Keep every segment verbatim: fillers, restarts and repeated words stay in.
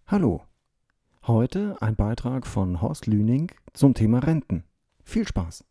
Hallo, heute ein Beitrag von Horst Lüning zum Thema Renten. Viel Spaß!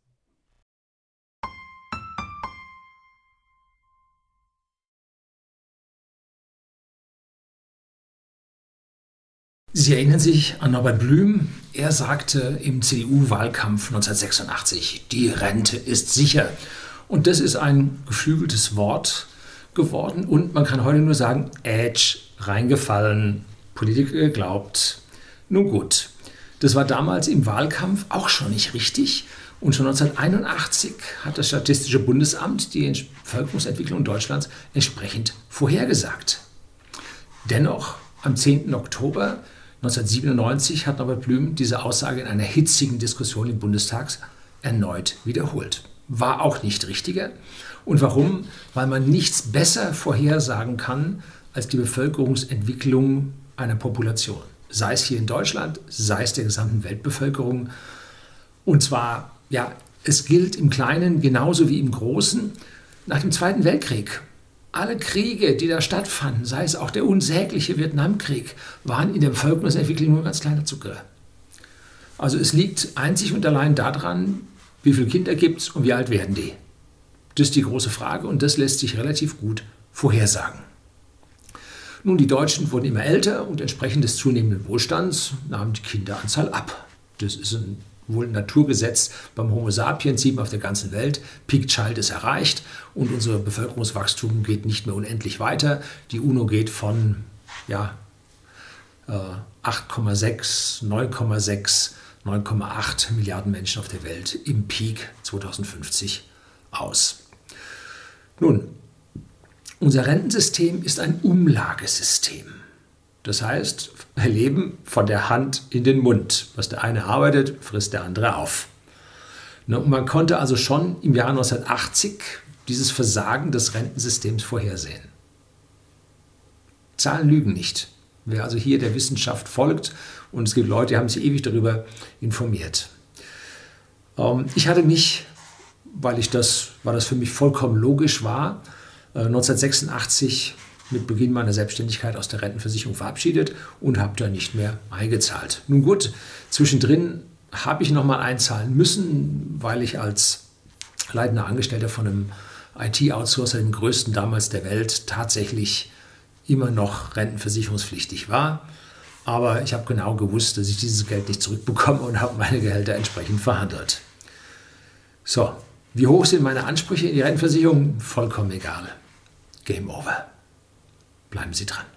Sie erinnern sich an Norbert Blüm? Er sagte im C D U-Wahlkampf neunzehnhundertsechsundachtzig, die Rente ist sicher. Und das ist ein geflügeltes Wort geworden und man kann heute nur sagen, Ätsch, reingefallen, Politiker geglaubt. Nun gut, das war damals im Wahlkampf auch schon nicht richtig. Und schon neunzehnhunderteinundachtzig hat das Statistische Bundesamt die Bevölkerungsentwicklung Deutschlands entsprechend vorhergesagt. Dennoch, am zehnten Oktober neunzehnhundertsiebenundneunzig hat Norbert Blüm diese Aussage in einer hitzigen Diskussion im Bundestag erneut wiederholt. War auch nicht richtiger. Und warum? Weil man nichts besser vorhersagen kann als die Bevölkerungsentwicklung einer Population. Sei es hier in Deutschland, sei es der gesamten Weltbevölkerung. Und zwar, ja, es gilt im Kleinen genauso wie im Großen. Nach dem Zweiten Weltkrieg, alle Kriege, die da stattfanden, sei es auch der unsägliche Vietnamkrieg, waren in der Bevölkerungsentwicklung nur ein ganz kleiner Zucker. Also es liegt einzig und allein daran, wie viele Kinder gibt es und wie alt werden die. Das ist die große Frage und das lässt sich relativ gut vorhersagen. Nun, die Deutschen wurden immer älter und entsprechend des zunehmenden Wohlstands nahm die Kinderanzahl ab. Das ist ein, wohl ein Naturgesetz beim Homo sapiens, sieht man auf der ganzen Welt. Peak Child ist erreicht und unser Bevölkerungswachstum geht nicht mehr unendlich weiter. Die UNO geht von ja, acht Komma sechs, neun Komma sechs, neun Komma acht Milliarden Menschen auf der Welt im Peak zweitausendfünfzig aus. Nun, unser Rentensystem ist ein Umlagesystem. Das heißt, wir leben von der Hand in den Mund. Was der eine arbeitet, frisst der andere auf. Und man konnte also schon im Jahr neunzehnhundertachtzig dieses Versagen des Rentensystems vorhersehen. Zahlen lügen nicht. Wer also hier der Wissenschaft folgt, und es gibt Leute, die haben sich ewig darüber informiert. Ich hatte mich, weil ich das, weil das für mich vollkommen logisch war, neunzehnhundertsechsundachtzig mit Beginn meiner Selbstständigkeit aus der Rentenversicherung verabschiedet und habe da nicht mehr eingezahlt. Nun gut, zwischendrin habe ich nochmal einzahlen müssen, weil ich als leitender Angestellter von einem I T-Outsourcer, dem größten damals der Welt, tatsächlich immer noch rentenversicherungspflichtig war. Aber ich habe genau gewusst, dass ich dieses Geld nicht zurückbekomme und habe meine Gehälter entsprechend verhandelt. So, wie hoch sind meine Ansprüche in die Rentenversicherung? Vollkommen egal. Game over. Bleiben Sie dran.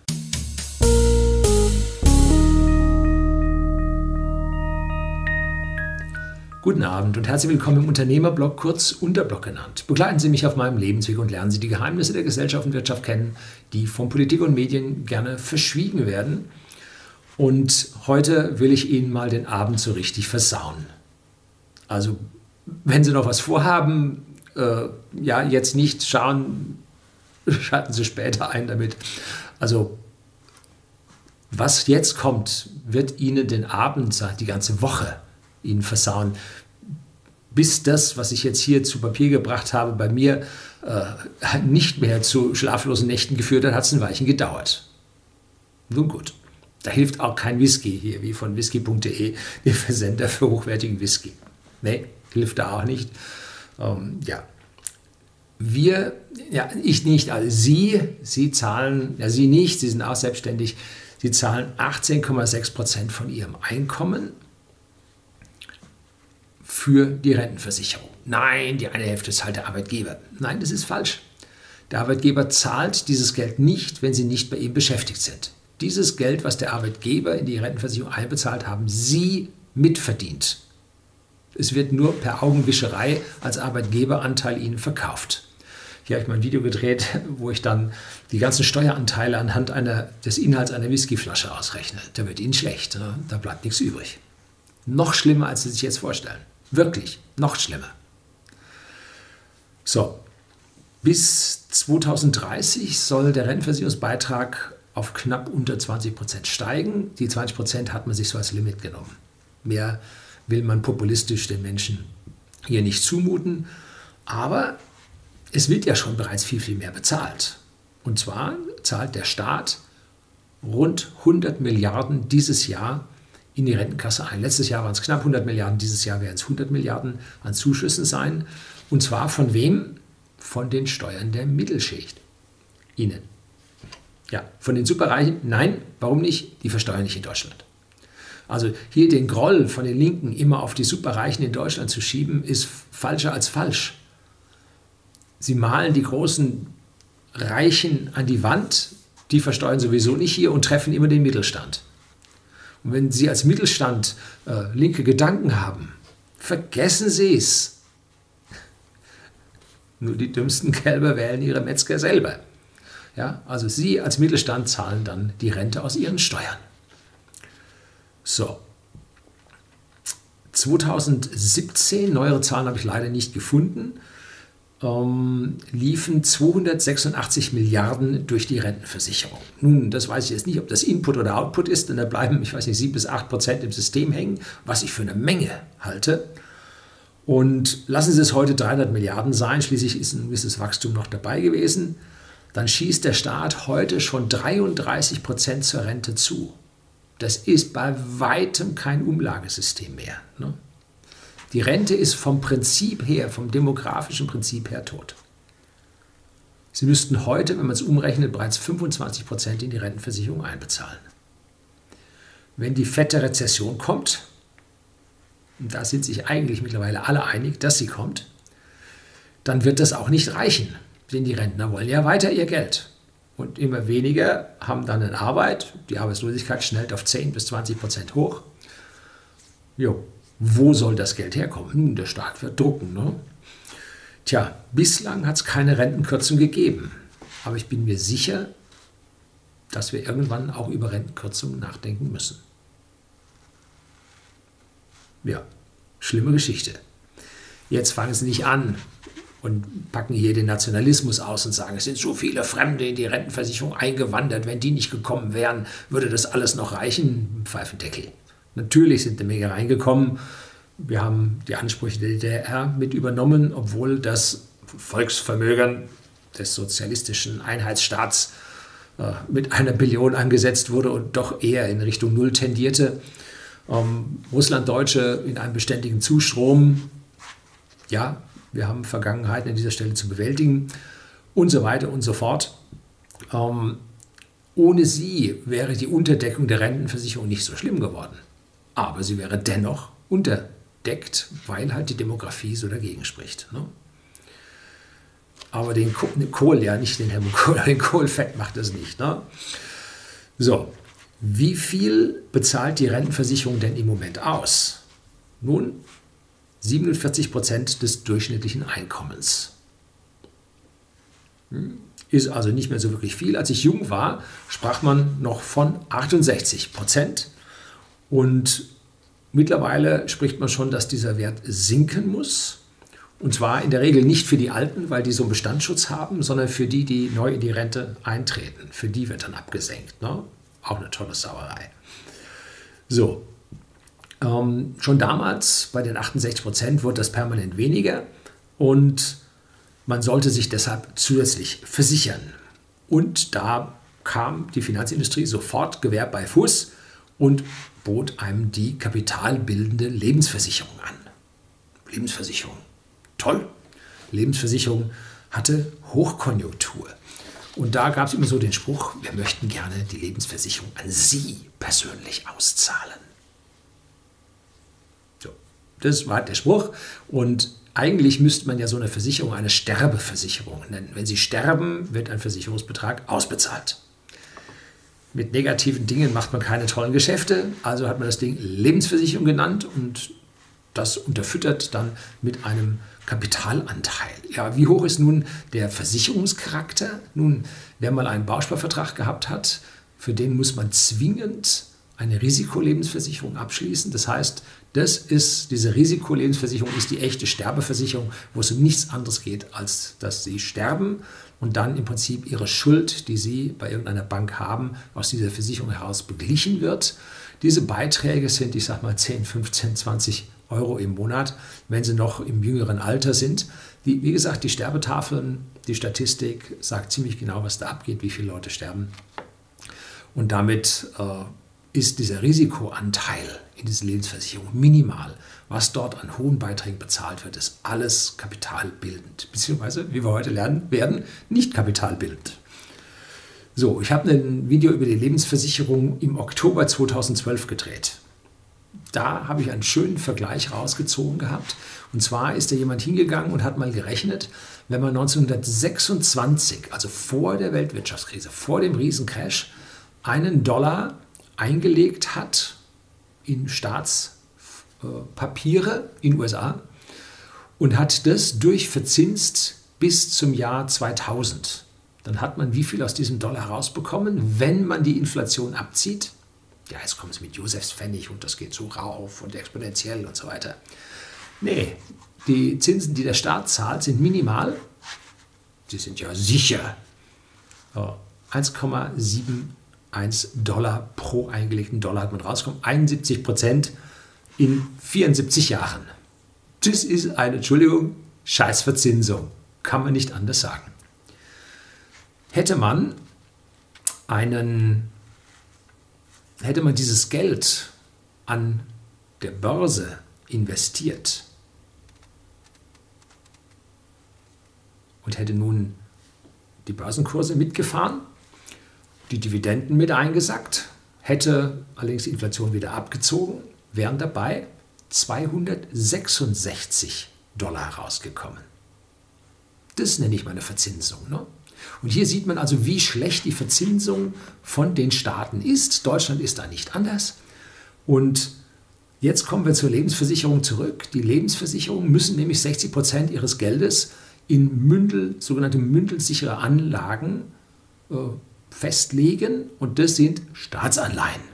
Guten Abend und herzlich willkommen im Unternehmerblog, kurz Unterblog genannt. Begleiten Sie mich auf meinem Lebensweg und lernen Sie die Geheimnisse der Gesellschaft und Wirtschaft kennen, die von Politik und Medien gerne verschwiegen werden. Und heute will ich Ihnen mal den Abend so richtig versauen. Also, wenn Sie noch was vorhaben, äh, ja, jetzt nicht schauen, schalten Sie später ein damit. Also, was jetzt kommt, wird Ihnen den Abend, die ganze Woche Ihnen versauen. Bis das, was ich jetzt hier zu Papier gebracht habe, bei mir äh, nicht mehr zu schlaflosen Nächten geführt hat, hat es ein Weilchen gedauert. Nun gut, da hilft auch kein Whisky hier, wie von whisky punkt de, dem Versender für hochwertigen Whisky. Nee, hilft da auch nicht. Ähm, ja. Wir, ja, ich nicht, also Sie, Sie zahlen, ja, Sie nicht, Sie sind auch selbstständig, Sie zahlen achtzehn Komma sechs Prozent von Ihrem Einkommen für die Rentenversicherung. Nein, die eine Hälfte zahlt der Arbeitgeber. Nein, das ist falsch. Der Arbeitgeber zahlt dieses Geld nicht, wenn Sie nicht bei ihm beschäftigt sind. Dieses Geld, was der Arbeitgeber in die Rentenversicherung einbezahlt, haben Sie mitverdient. Es wird nur per Augenwischerei als Arbeitgeberanteil Ihnen verkauft. Hier habe ich mal ein Video gedreht, wo ich dann die ganzen Steueranteile anhand einer, des Inhalts einer Whiskyflasche ausrechne. Da wird Ihnen schlecht, ne? Da bleibt nichts übrig. Noch schlimmer, als Sie sich jetzt vorstellen. Wirklich, noch schlimmer. So, bis zweitausenddreißig soll der Rentenversicherungsbeitrag auf knapp unter zwanzig Prozent steigen. Die zwanzig Prozent hat man sich so als Limit genommen. Mehr will man populistisch den Menschen hier nicht zumuten. Aber es wird ja schon bereits viel, viel mehr bezahlt. Und zwar zahlt der Staat rund hundert Milliarden dieses Jahr in die Rentenkasse ein. Letztes Jahr waren es knapp hundert Milliarden, dieses Jahr werden es hundert Milliarden an Zuschüssen sein. Und zwar von wem? Von den Steuern der Mittelschicht. Ihnen. Ja, von den Superreichen? Nein, warum nicht? Die versteuern nicht in Deutschland. Also hier den Groll von den Linken immer auf die Superreichen in Deutschland zu schieben, ist falscher als falsch. Sie malen die großen Reichen an die Wand, die versteuern sowieso nicht hier und treffen immer den Mittelstand. Und wenn Sie als Mittelstand äh, linke Gedanken haben, vergessen Sie es. Nur die dümmsten Kälber wählen ihre Metzger selber. Ja, also Sie als Mittelstand zahlen dann die Rente aus Ihren Steuern. So. zweitausendsiebzehn, neuere Zahlen habe ich leider nicht gefunden, ähm, liefen zweihundertsechsundachtzig Milliarden durch die Rentenversicherung. Nun, das weiß ich jetzt nicht, ob das Input oder Output ist, denn da bleiben, ich weiß nicht, sieben bis acht Prozent im System hängen, was ich für eine Menge halte. Und lassen Sie es heute dreihundert Milliarden sein, schließlich ist ein gewisses Wachstum noch dabei gewesen, dann schießt der Staat heute schon dreiunddreißig Prozent zur Rente zu. Das ist bei weitem kein Umlagesystem mehr. Ne? Die Rente ist vom Prinzip her, vom demografischen Prinzip her tot. Sie müssten heute, wenn man es umrechnet, bereits fünfundzwanzig Prozent in die Rentenversicherung einbezahlen. Wenn die fette Rezession kommt, und da sind sich eigentlich mittlerweile alle einig, dass sie kommt, dann wird das auch nicht reichen. Denn die Rentner wollen ja weiter ihr Geld. Und immer weniger haben dann eine Arbeit. Die Arbeitslosigkeit schnellt auf zehn bis zwanzig Prozent hoch. Jo, wo soll das Geld herkommen? Nun, der Staat wird drucken. Ne? Tja, bislang hat es keine Rentenkürzung gegeben. Aber ich bin mir sicher, dass wir irgendwann auch über Rentenkürzungen nachdenken müssen. Ja, schlimme Geschichte. Jetzt fangen sie nicht an und packen hier den Nationalismus aus und sagen, es sind so viele Fremde in die Rentenversicherung eingewandert. Wenn die nicht gekommen wären, würde das alles noch reichen? Pfeifendeckel. Natürlich sind eine Menge reingekommen. Wir haben die Ansprüche der D D R mit übernommen, obwohl das Volksvermögen des sozialistischen Einheitsstaats äh, mit einer Billion angesetzt wurde und doch eher in Richtung Null tendierte. Ähm, Russlanddeutsche in einem beständigen Zustrom. Ja, wir haben Vergangenheiten an dieser Stelle zu bewältigen und so weiter und so fort. Ähm, ohne sie wäre die Unterdeckung der Rentenversicherung nicht so schlimm geworden. Aber sie wäre dennoch unterdeckt, weil halt die Demografie so dagegen spricht. Ne? Aber den Kohl, ja nicht den Helmut Kohl, den Kohl fett macht das nicht. Ne? So, wie viel bezahlt die Rentenversicherung denn im Moment aus? Nun, siebenundvierzig Prozent des durchschnittlichen Einkommens. Ist also nicht mehr so wirklich viel. Als ich jung war, sprach man noch von achtundsechzig Prozent. Und mittlerweile spricht man schon, dass dieser Wert sinken muss. Und zwar in der Regel nicht für die Alten, weil die so einen Bestandsschutz haben, sondern für die, die neu in die Rente eintreten. Für die wird dann abgesenkt. Ne? Auch eine tolle Sauerei. So. Ähm, schon damals, bei den achtundsechzig Prozent, wurde das permanent weniger und man sollte sich deshalb zusätzlich versichern. Und da kam die Finanzindustrie sofort Gewehr bei Fuß und bot einem die kapitalbildende Lebensversicherung an. Lebensversicherung, toll. Lebensversicherung hatte Hochkonjunktur. Und da gab es immer so den Spruch, wir möchten gerne die Lebensversicherung an Sie persönlich auszahlen. Das war der Spruch und eigentlich müsste man ja so eine Versicherung eine Sterbeversicherung nennen. Wenn Sie sterben, wird ein Versicherungsbetrag ausbezahlt. Mit negativen Dingen macht man keine tollen Geschäfte, also hat man das Ding Lebensversicherung genannt und das unterfüttert dann mit einem Kapitalanteil. Ja, wie hoch ist nun der Versicherungscharakter? Nun, wer mal einen Bausparvertrag gehabt hat, für den muss man zwingend eine Risikolebensversicherung abschließen. Das heißt, das ist, diese Risikolebensversicherung ist die echte Sterbeversicherung, wo es um nichts anderes geht, als dass Sie sterben und dann im Prinzip Ihre Schuld, die Sie bei irgendeiner Bank haben, aus dieser Versicherung heraus beglichen wird. Diese Beiträge sind, ich sag mal, zehn, fünfzehn, zwanzig Euro im Monat, wenn Sie noch im jüngeren Alter sind. Die, wie gesagt, die Sterbetafeln, die Statistik sagt ziemlich genau, was da abgeht, wie viele Leute sterben. Und damit äh, ist dieser Risikoanteil in dieser Lebensversicherung minimal. Was dort an hohen Beiträgen bezahlt wird, ist alles kapitalbildend, beziehungsweise, wie wir heute lernen werden, nicht kapitalbildend. So, ich habe ein Video über die Lebensversicherung im Oktober zweitausendzwölf gedreht. Da habe ich einen schönen Vergleich rausgezogen gehabt. Und zwar ist da jemand hingegangen und hat mal gerechnet, wenn man neunzehnhundertsechsundzwanzig, also vor der Weltwirtschaftskrise, vor dem Riesencrash, einen Dollar eingelegt hat in Staatspapiere in den U S A und hat das durchverzinst bis zum Jahr zweitausend. Dann hat man wie viel aus diesem Dollar rausbekommen, wenn man die Inflation abzieht? Ja, jetzt kommen sie mit Josefspfennig und das geht so rauf und exponentiell und so weiter. Nee, die Zinsen, die der Staat zahlt, sind minimal. Die sind ja sicher. eins Komma einundsiebzig Dollar pro eingelegten Dollar hat man rausgekommen. einundsiebzig Prozent in vierundsiebzig Jahren. Das ist eine, Entschuldigung, Scheißverzinsung. Kann man nicht anders sagen. Hätte man einen, hätte man dieses Geld an der Börse investiert und hätte nun die Börsenkurse mitgefahren, die Dividenden mit eingesackt, hätte allerdings die Inflation wieder abgezogen, wären dabei zweihundertsechsundsechzig Dollar rausgekommen. Das nenne ich mal eine Verzinsung, ne? Und hier sieht man also, wie schlecht die Verzinsung von den Staaten ist. Deutschland ist da nicht anders. Und jetzt kommen wir zur Lebensversicherung zurück. Die Lebensversicherungen müssen nämlich sechzig Prozent ihres Geldes in Mündel, sogenannte mündelsichere Anlagen äh, festlegen. Und das sind Staatsanleihen.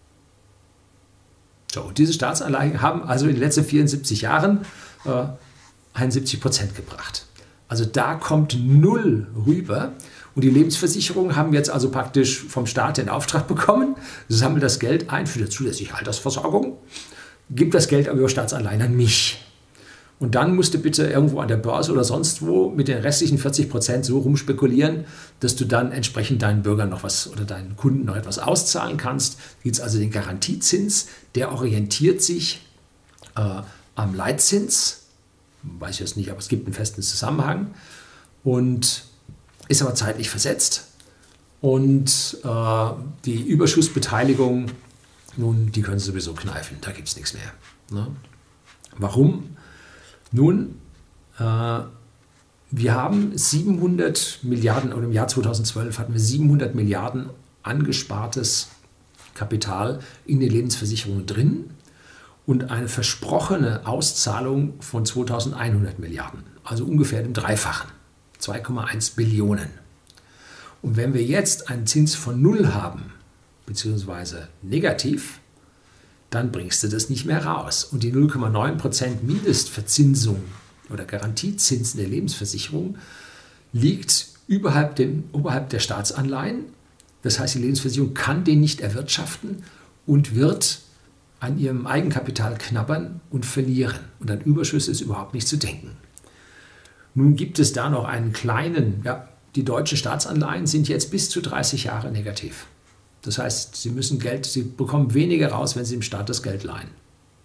So, und diese Staatsanleihen haben also in den letzten vierundsiebzig Jahren äh, einundsiebzig Prozent gebracht. Also da kommt null rüber. Und die Lebensversicherungen haben jetzt also praktisch vom Staat den Auftrag bekommen, sammelt das Geld ein für die zusätzliche Altersversorgung, gibt das Geld aber über Staatsanleihen an mich. Und dann musst du bitte irgendwo an der Börse oder sonst wo mit den restlichen vierzig Prozent so rumspekulieren, dass du dann entsprechend deinen Bürgern noch was oder deinen Kunden noch etwas auszahlen kannst. Da gibt es also den Garantiezins, der orientiert sich äh, am Leitzins. Weiß ich jetzt nicht, aber es gibt einen festen Zusammenhang und ist aber zeitlich versetzt. Und äh, die Überschussbeteiligung, nun, die können Sie sowieso kneifen, da gibt es nichts mehr. Ne? Warum? Nun, äh, wir haben siebenhundert Milliarden, oder im Jahr zweitausendzwölf hatten wir siebenhundert Milliarden angespartes Kapital in den Lebensversicherungen drin. Und eine versprochene Auszahlung von zweitausendeinhundert Milliarden, also ungefähr dem Dreifachen, zwei Komma eins Billionen. Und wenn wir jetzt einen Zins von null haben, beziehungsweise negativ, dann bringst du das nicht mehr raus. Und die null Komma neun Prozent Mindestverzinsung oder Garantiezinsen der Lebensversicherung liegt überhalb, den, oberhalb der Staatsanleihen. Das heißt, die Lebensversicherung kann den nicht erwirtschaften und wird an ihrem Eigenkapital knabbern und verlieren. Und an Überschüsse ist überhaupt nicht zu denken. Nun gibt es da noch einen kleinen, ja, die deutschen Staatsanleihen sind jetzt bis zu dreißig Jahre negativ. Das heißt, sie müssen Geld, sie bekommen weniger raus, wenn sie dem Staat das Geld leihen.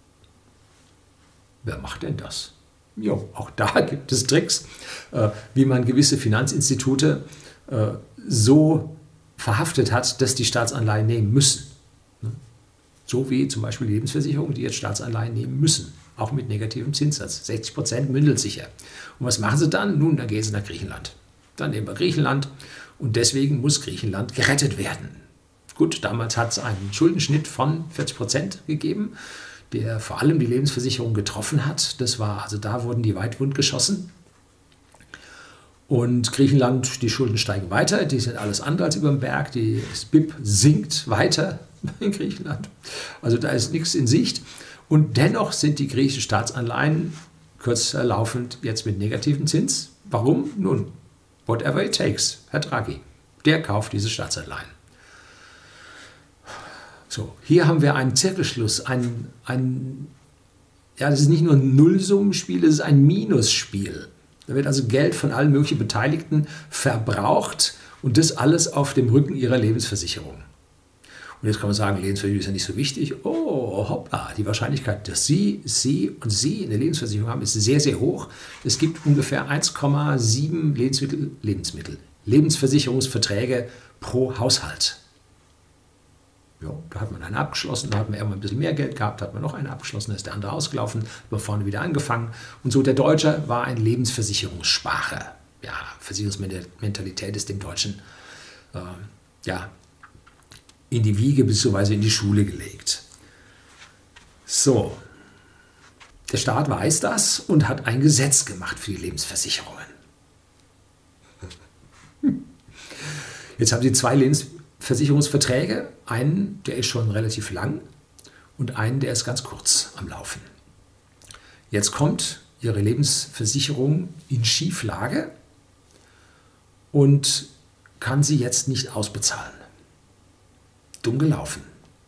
Wer macht denn das? Jo, auch da gibt es Tricks, äh, wie man gewisse Finanzinstitute äh, so verhaftet hat, dass die Staatsanleihen nehmen müssen. So wie zum Beispiel Lebensversicherungen, die jetzt Staatsanleihen nehmen müssen, auch mit negativem Zinssatz, sechzig Prozent mündelsicher. Und was machen sie dann? Nun, dann gehen sie nach Griechenland. Dann nehmen wir Griechenland und deswegen muss Griechenland gerettet werden. Gut, damals hat es einen Schuldenschnitt von vierzig Prozent gegeben, der vor allem die Lebensversicherung getroffen hat. Das war, also da wurden die weit wund geschossen. Und Griechenland, die Schulden steigen weiter, die sind alles andere als über dem Berg, die, das B I P sinkt weiter in Griechenland. Also da ist nichts in Sicht. Und dennoch sind die griechischen Staatsanleihen kürzer laufend jetzt mit negativem Zins. Warum? Nun, whatever it takes, Herr Draghi, der kauft diese Staatsanleihen. So, hier haben wir einen Zirkelschluss, ein, ein, ja, das ist nicht nur ein Nullsummenspiel, das ist ein Minusspiel. Da wird also Geld von allen möglichen Beteiligten verbraucht und das alles auf dem Rücken ihrer Lebensversicherung. Und jetzt kann man sagen, Lebensversicherung ist ja nicht so wichtig. Oh, hoppla, die Wahrscheinlichkeit, dass Sie, Sie und Sie eine Lebensversicherung haben, ist sehr, sehr hoch. Es gibt ungefähr eins Komma sieben Lebensmittel, Lebensmittel, Lebensversicherungsverträge pro Haushalt. Ja, da hat man einen abgeschlossen, da hat man irgendwann ein bisschen mehr Geld gehabt, hat man noch einen abgeschlossen, da ist der andere ausgelaufen, hat man vorne wieder angefangen. Und so, der Deutsche war ein Lebensversicherungssparer. Ja, Versicherungsmentalität ist dem Deutschen äh, ja, in die Wiege bzw. in die Schule gelegt. So, der Staat weiß das und hat ein Gesetz gemacht für die Lebensversicherungen. Jetzt haben Sie zwei Lebensversicherungsverträge, einen, der ist schon relativ lang und einen, der ist ganz kurz am Laufen. Jetzt kommt Ihre Lebensversicherung in Schieflage und kann sie jetzt nicht ausbezahlen. Dumm gelaufen.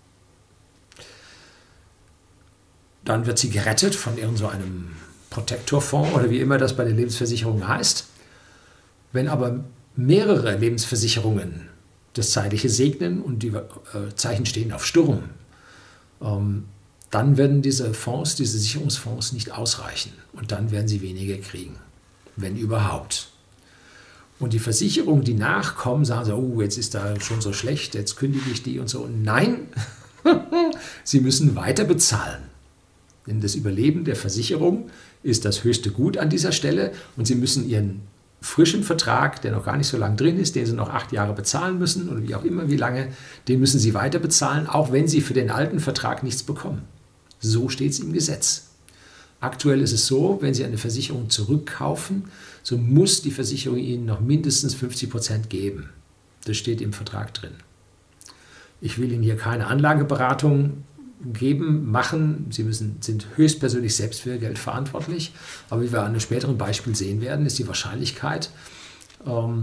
Dann wird sie gerettet von irgend so einem Protektorfonds oder wie immer das bei den Lebensversicherungen heißt. Wenn aber mehrere Lebensversicherungen das Zeitliche segnen und die äh, Zeichen stehen auf Sturm, ähm, dann werden diese Fonds, diese Sicherungsfonds nicht ausreichen und dann werden sie weniger kriegen, wenn überhaupt. Und die Versicherungen, die nachkommen, sagen so, oh, jetzt ist da schon so schlecht, jetzt kündige ich die und so. Nein, sie müssen weiter bezahlen. Denn das Überleben der Versicherung ist das höchste Gut an dieser Stelle und sie müssen ihren frischen Vertrag, der noch gar nicht so lange drin ist, den sie noch acht Jahre bezahlen müssen oder wie auch immer, wie lange, den müssen sie weiter bezahlen, auch wenn sie für den alten Vertrag nichts bekommen. So steht es im Gesetz. Aktuell ist es so, wenn Sie eine Versicherung zurückkaufen, so muss die Versicherung Ihnen noch mindestens fünfzig Prozent geben. Das steht im Vertrag drin. Ich will Ihnen hier keine Anlageberatung geben, machen. Sie müssen, sind höchstpersönlich selbst für Ihr Geld verantwortlich. Aber wie wir an einem späteren Beispiel sehen werden, ist die Wahrscheinlichkeit, ähm,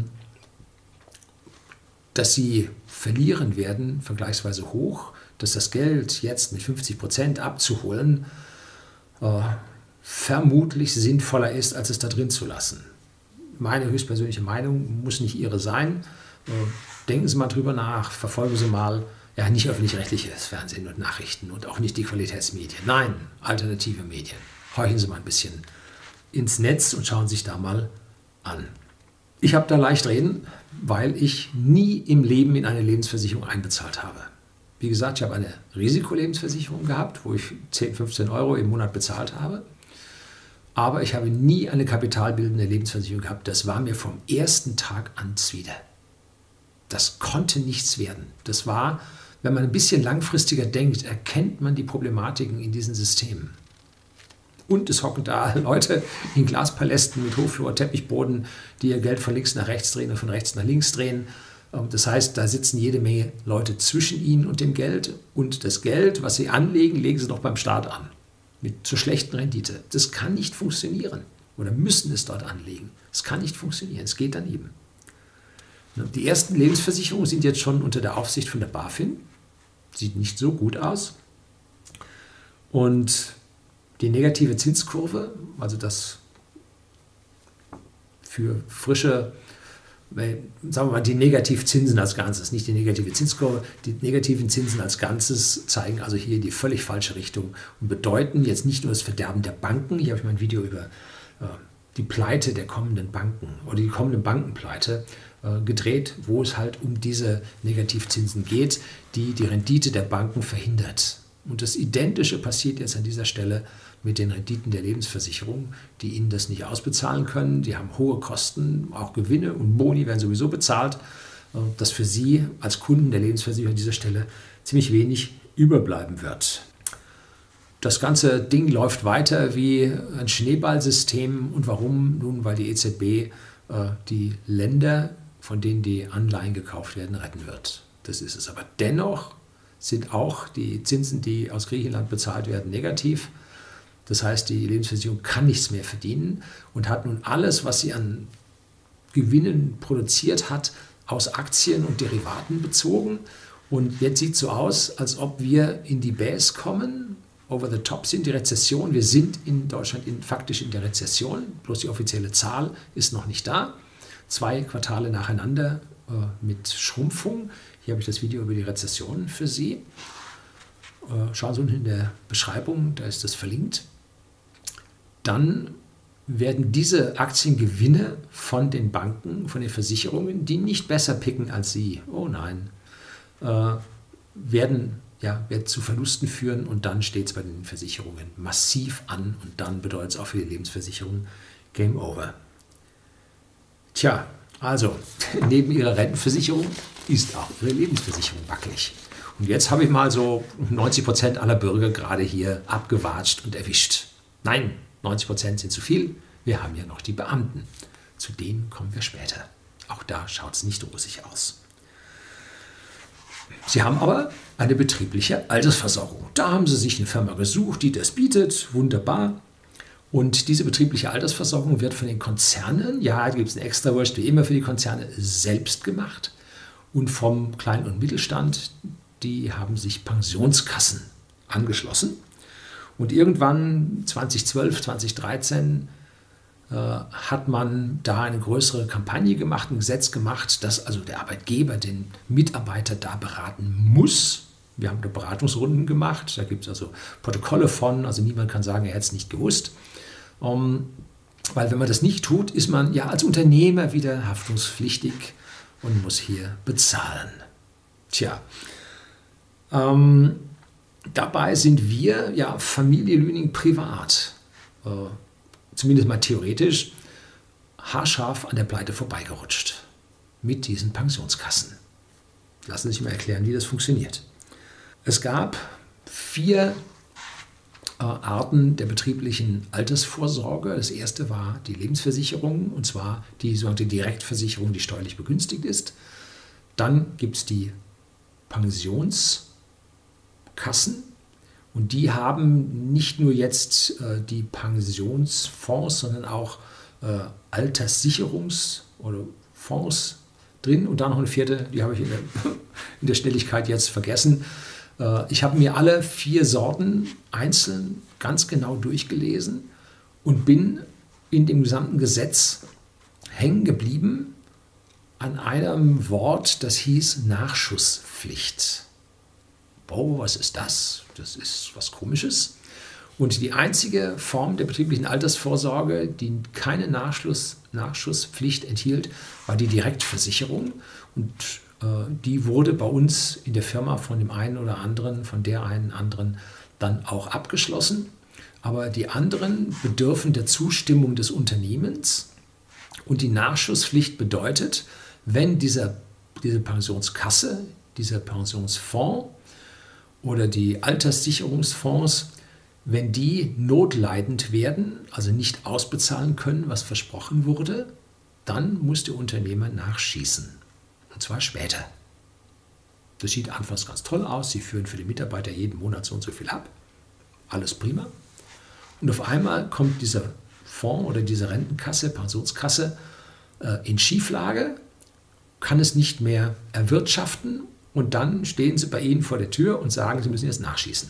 dass Sie verlieren werden, vergleichsweise hoch, dass das Geld jetzt mit fünfzig Prozent abzuholen, äh, vermutlich sinnvoller ist, als es da drin zu lassen. Meine höchstpersönliche Meinung muss nicht Ihre sein. Äh, denken Sie mal drüber nach, verfolgen Sie mal, ja, nicht öffentlich-rechtliches Fernsehen und Nachrichten und auch nicht die Qualitätsmedien. Nein, alternative Medien. Horchen Sie mal ein bisschen ins Netz und schauen sich da mal an. Ich habe da leicht reden, weil ich nie im Leben in eine Lebensversicherung einbezahlt habe. Wie gesagt, ich habe eine Risikolebensversicherung gehabt, wo ich zehn, fünfzehn Euro im Monat bezahlt habe. Aber ich habe nie eine kapitalbildende Lebensversicherung gehabt. Das war mir vom ersten Tag an zuwider. Das konnte nichts werden. Das war, wenn man ein bisschen langfristiger denkt, erkennt man die Problematiken in diesen Systemen. Und es hocken da Leute in Glaspalästen mit Hochflur-Teppichboden, die ihr Geld von links nach rechts drehen und von rechts nach links drehen. Das heißt, da sitzen jede Menge Leute zwischen ihnen und dem Geld. Und das Geld, was sie anlegen, legen sie noch beim Staat an. Mit zur schlechten Rendite. Das kann nicht funktionieren. Oder müssen es dort anlegen. Es kann nicht funktionieren. Es geht daneben. Die ersten Lebensversicherungen sind jetzt schon unter der Aufsicht von der BaFin. Sieht nicht so gut aus. Und die negative Zinskurve, also das für frische, sagen wir mal, die Negativzinsen als Ganzes, nicht die negative Zinskurve, die negativen Zinsen als Ganzes zeigen also hier die völlig falsche Richtung und bedeuten jetzt nicht nur das Verderben der Banken. Hier habe ich mal ein Video über äh, die Pleite der kommenden Banken oder die kommende Bankenpleite äh, gedreht, wo es halt um diese Negativzinsen geht, die die Rendite der Banken verhindert. Und das Identische passiert jetzt an dieser Stelle mit den Renditen der Lebensversicherung, die ihnen das nicht ausbezahlen können. Die haben hohe Kosten, auch Gewinne und Boni werden sowieso bezahlt, dass für sie als Kunden der Lebensversicherung an dieser Stelle ziemlich wenig überbleiben wird. Das ganze Ding läuft weiter wie ein Schneeballsystem. Und warum? Nun, weil die E Z B äh, die Länder, von denen die Anleihen gekauft werden, retten wird. Das ist es. Aber dennoch sind auch die Zinsen, die aus Griechenland bezahlt werden, negativ. Das heißt, die Lebensversicherung kann nichts mehr verdienen und hat nun alles, was sie an Gewinnen produziert hat, aus Aktien und Derivaten bezogen. Und jetzt sieht es so aus, als ob wir in die Baisse kommen, over the top sind, die Rezession. Wir sind in Deutschland in, faktisch in der Rezession, bloß die offizielle Zahl ist noch nicht da. Zwei Quartale nacheinander äh, mit Schrumpfung. Hier habe ich das Video über die Rezession für Sie. Schauen Sie unten in der Beschreibung, da ist das verlinkt. Dann werden diese Aktiengewinne von den Banken, von den Versicherungen, die nicht besser picken als Sie, oh nein, äh, werden, ja, werden zu Verlusten führen und dann steht es bei den Versicherungen massiv an und dann bedeutet es auch für die Lebensversicherung Game Over. Tja, also neben Ihrer Rentenversicherung ist auch Ihre Lebensversicherung wackelig. Und jetzt habe ich mal so neunzig Prozent aller Bürger gerade hier abgewatscht und erwischt. Nein, neunzig Prozent sind zu viel. Wir haben ja noch die Beamten. Zu denen kommen wir später. Auch da schaut es nicht rosig aus. Sie haben aber eine betriebliche Altersversorgung. Da haben Sie sich eine Firma gesucht, die das bietet. Wunderbar. Und diese betriebliche Altersversorgung wird von den Konzernen, ja, da gibt es eine Extrawurst wie immer für die Konzerne, selbst gemacht. Und vom Klein- und Mittelstand, die haben sich Pensionskassen angeschlossen. Und irgendwann zweitausendzwölf, zweitausenddreizehn äh, hat man da eine größere Kampagne gemacht, ein Gesetz gemacht, dass also der Arbeitgeber den Mitarbeiter da beraten muss. Wir haben da Beratungsrunden gemacht, da gibt es also Protokolle von, also niemand kann sagen, er hätte es nicht gewusst. Um, weil wenn man das nicht tut, ist man ja als Unternehmer wieder haftungspflichtig und muss hier bezahlen. Tja, ähm, dabei sind wir, ja, Familie Lüning privat, äh, zumindest mal theoretisch, haarscharf an der Pleite vorbeigerutscht mit diesen Pensionskassen. Lassen Sie sich mal erklären, wie das funktioniert. Es gab vier äh, Arten der betrieblichen Altersvorsorge. Das erste war die Lebensversicherung, und zwar die sogenannte Direktversicherung, die steuerlich begünstigt ist. Dann gibt es die Pensionskassen, und die haben nicht nur jetzt äh, die Pensionsfonds, sondern auch äh, Alterssicherungs- oder Fonds drin. Und dann noch eine vierte, die habe ich in der, in der Schnelligkeit jetzt vergessen. Äh, ich habe mir alle vier Sorten einzeln ganz genau durchgelesen und bin in dem gesamten Gesetz hängen geblieben an einem Wort, das hieß Nachschusspflicht. Boah, was ist das? Das ist was Komisches. Und die einzige Form der betrieblichen Altersvorsorge, die keine Nachschuss, Nachschusspflicht enthielt, war die Direktversicherung. Und äh, die wurde bei uns in der Firma von dem einen oder anderen, von der einen anderen dann auch abgeschlossen. Aber die anderen bedürfen der Zustimmung des Unternehmens. Und die Nachschusspflicht bedeutet, wenn dieser, diese Pensionskasse, dieser Pensionsfonds oder die Alterssicherungsfonds, wenn die notleidend werden, also nicht ausbezahlen können, was versprochen wurde, dann muss der Unternehmer nachschießen. Und zwar später. Das sieht anfangs ganz toll aus. Sie führen für die Mitarbeiter jeden Monat so und so viel ab. Alles prima. Und auf einmal kommt dieser Fonds oder diese Rentenkasse, Pensionskasse äh, in Schieflage, kann es nicht mehr erwirtschaften. Und dann stehen sie bei Ihnen vor der Tür und sagen, Sie müssen jetzt nachschießen.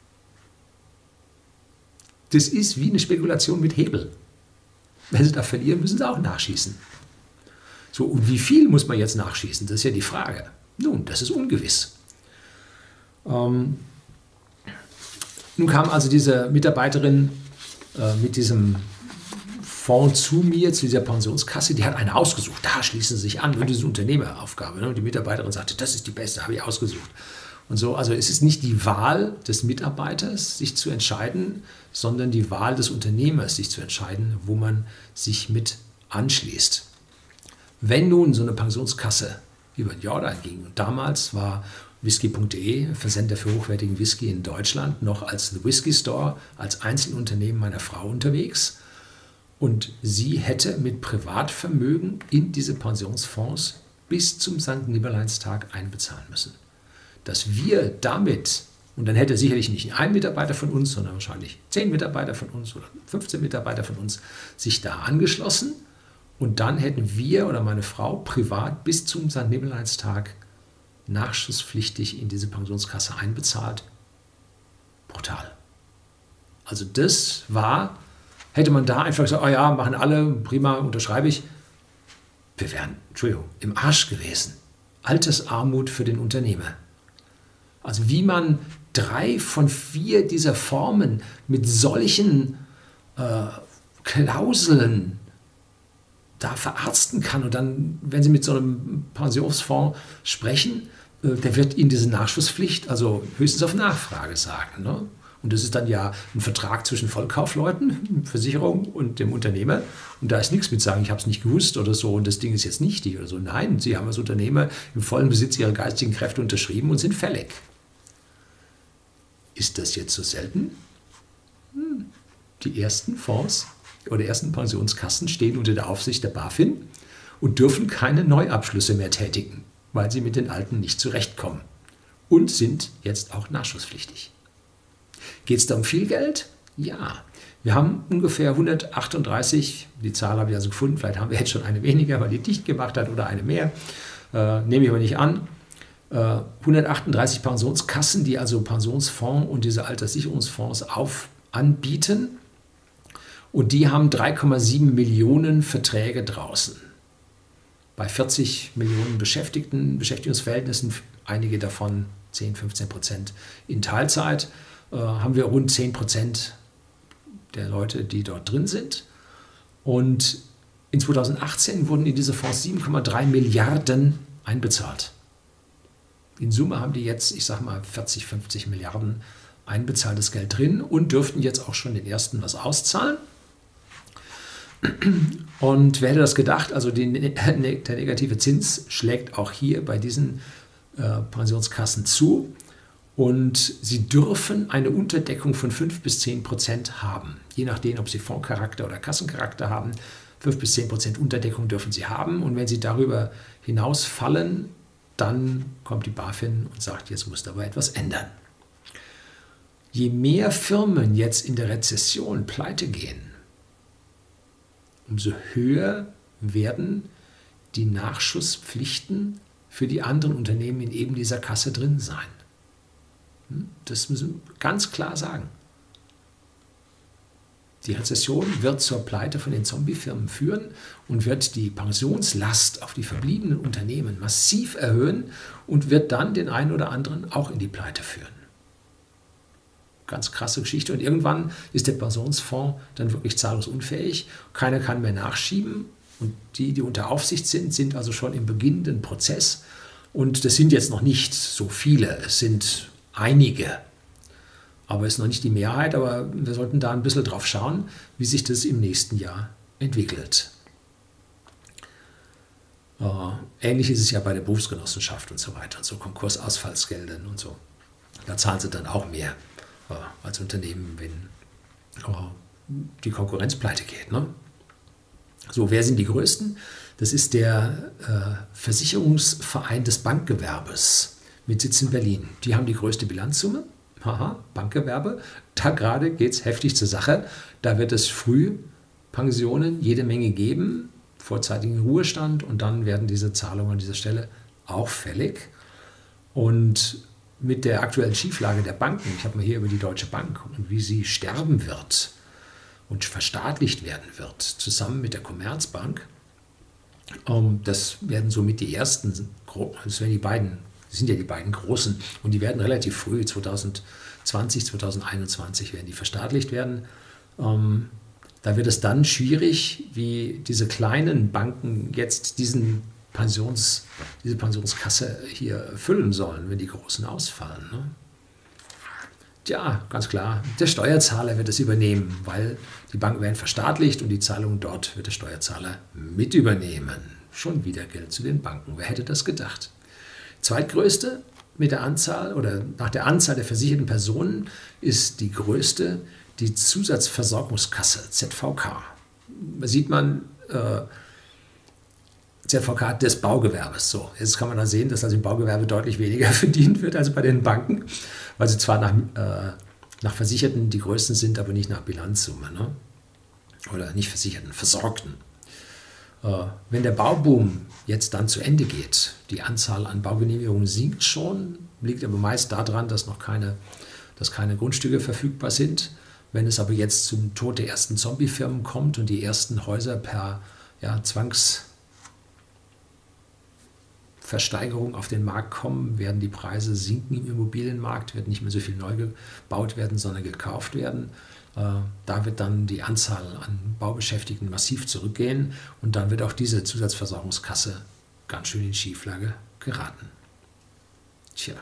Das ist wie eine Spekulation mit Hebel. Wenn Sie da verlieren, müssen Sie auch nachschießen. So, und wie viel muss man jetzt nachschießen? Das ist ja die Frage. Nun, das ist ungewiss. Ähm, nun kam also diese Mitarbeiterin äh, mit diesem Fonds zu mir, zu dieser Pensionskasse, die hat eine ausgesucht. Da schließen Sie sich an, nur diese Unternehmeraufgabe. Ne? Und die Mitarbeiterin sagte, das ist die beste, habe ich ausgesucht. Und so, also es ist nicht die Wahl des Mitarbeiters, sich zu entscheiden, sondern die Wahl des Unternehmers, sich zu entscheiden, wo man sich mit anschließt. Wenn nun so eine Pensionskasse über den Jordan ging, und damals war whisky punkt de, Versender für hochwertigen Whisky in Deutschland, noch als The Whisky Store, als Einzelunternehmen meiner Frau unterwegs, und sie hätte mit Privatvermögen in diese Pensionsfonds bis zum Sankt Nimmerleinstag einbezahlen müssen. Dass wir damit, und dann hätte sicherlich nicht ein Mitarbeiter von uns, sondern wahrscheinlich zehn Mitarbeiter von uns oder fünfzehn Mitarbeiter von uns sich da angeschlossen, und dann hätten wir oder meine Frau privat bis zum Sankt Nimmerleinstag nachschusspflichtig in diese Pensionskasse einbezahlt. Brutal. Also das war, hätte man da einfach gesagt, oh ja, machen alle, prima, unterschreibe ich. Wir wären, Entschuldigung, im Arsch gewesen. Altersarmut für den Unternehmer. Also wie man drei von vier dieser Formen mit solchen äh, Klauseln da verarzten kann. Und dann, wenn Sie mit so einem Pensionsfonds sprechen, äh, der wird Ihnen diese Nachschusspflicht also höchstens auf Nachfrage sagen. Ne? Und das ist dann ja ein Vertrag zwischen Vollkaufleuten, Versicherung und dem Unternehmer. Und da ist nichts mit sagen, ich habe es nicht gewusst oder so und das Ding ist jetzt nichtig oder so. Nein, Sie haben als Unternehmer im vollen Besitz Ihrer geistigen Kräfte unterschrieben und sind fällig. Ist das jetzt so selten? Hm. Die ersten Fonds oder ersten Pensionskassen stehen unter der Aufsicht der BaFin und dürfen keine Neuabschlüsse mehr tätigen, weil sie mit den alten nicht zurechtkommen und sind jetzt auch nachschusspflichtig. Geht es da um viel Geld? Ja. Wir haben ungefähr hundertachtunddreißig, die Zahl habe ich also gefunden, vielleicht haben wir jetzt schon eine weniger, weil die dicht gemacht hat oder eine mehr, äh, nehme ich aber nicht an. hundertachtunddreißig Pensionskassen, die also Pensionsfonds und diese Alterssicherungsfonds auf, anbieten. Und die haben drei Komma sieben Millionen Verträge draußen. Bei vierzig Millionen Beschäftigten, Beschäftigungsverhältnissen, einige davon zehn, fünfzehn Prozent in Teilzeit, äh, haben wir rund zehn Prozent der Leute, die dort drin sind. Und in zweitausendachtzehn wurden in diese Fonds sieben Komma drei Milliarden einbezahlt. In Summe haben die jetzt, ich sage mal, vierzig, fünfzig Milliarden einbezahltes Geld drin und dürften jetzt auch schon den ersten was auszahlen. Und wer hätte das gedacht? Also die, der negative Zins schlägt auch hier bei diesen äh, Pensionskassen zu und sie dürfen eine Unterdeckung von fünf bis zehn Prozent haben. Je nachdem, ob sie Fondscharakter oder Kassencharakter haben. fünf bis zehn Prozent Unterdeckung dürfen sie haben und wenn sie darüber hinausfallen, dann kommt die BaFin und sagt, jetzt muss aber etwas ändern. Je mehr Firmen jetzt in der Rezession pleite gehen, umso höher werden die Nachschusspflichten für die anderen Unternehmen in eben dieser Kasse drin sein. Das müssen wir ganz klar sagen. Die Rezession wird zur Pleite von den Zombiefirmen führen und wird die Pensionslast auf die verbliebenen Unternehmen massiv erhöhen und wird dann den einen oder anderen auch in die Pleite führen. Ganz krasse Geschichte. Und irgendwann ist der Pensionsfonds dann wirklich zahlungsunfähig. Keiner kann mehr nachschieben. Und die, die unter Aufsicht sind, sind also schon im beginnenden Prozess. Und das sind jetzt noch nicht so viele. Es sind einige. Aber es ist noch nicht die Mehrheit, aber wir sollten da ein bisschen drauf schauen, wie sich das im nächsten Jahr entwickelt. Äh, ähnlich ist es ja bei der Berufsgenossenschaft und so weiter und so Konkursausfallsgeldern und so. Da zahlen sie dann auch mehr äh, als Unternehmen, wenn äh, die Konkurrenz pleite geht. Ne? So, wer sind die Größten? Das ist der äh, Versicherungsverein des Bankgewerbes mit Sitz in Berlin. Die haben die größte Bilanzsumme. Haha, Bankgewerbe, da gerade geht es heftig zur Sache. Da wird es Frühpensionen jede Menge geben, vorzeitigen Ruhestand und dann werden diese Zahlungen an dieser Stelle auch fällig. Und mit der aktuellen Schieflage der Banken, ich habe mal hier über die Deutsche Bank und wie sie sterben wird und verstaatlicht werden wird, zusammen mit der Commerzbank, das werden somit die ersten, das werden die beiden Das sind ja die beiden großen und die werden relativ früh, zwanzig zwanzig, zwanzig einundzwanzig, werden die verstaatlicht werden. Ähm, da wird es dann schwierig, wie diese kleinen Banken jetzt diesen Pensions, diese Pensionskasse hier füllen sollen, wenn die großen ausfallen. Ne? Tja, ganz klar, der Steuerzahler wird es übernehmen, weil die Banken werden verstaatlicht und die Zahlungen dort wird der Steuerzahler mit übernehmen. Schon wieder Geld zu den Banken. Wer hätte das gedacht? Zweitgrößte mit der Anzahl oder nach der Anzahl der versicherten Personen ist die größte die Zusatzversorgungskasse, Z V K. Da sieht man äh, Z V K des Baugewerbes. So, jetzt kann man da sehen, dass also im Baugewerbe deutlich weniger verdient wird als bei den Banken, weil sie zwar nach, äh, nach Versicherten die größten sind, aber nicht nach Bilanzsumme, ne? Oder nicht Versicherten, Versorgten. Wenn der Bauboom jetzt dann zu Ende geht, die Anzahl an Baugenehmigungen sinkt schon, liegt aber meist daran, dass noch keine, dass keine Grundstücke verfügbar sind. Wenn es aber jetzt zum Tod der ersten Zombiefirmen kommt und die ersten Häuser per ja, Zwangs, Versteigerung auf den Markt kommen, werden die Preise sinken im Immobilienmarkt, wird nicht mehr so viel neu gebaut werden, sondern gekauft werden. Da wird dann die Anzahl an Baubeschäftigten massiv zurückgehen und dann wird auch diese Zusatzversorgungskasse ganz schön in Schieflage geraten. Tja.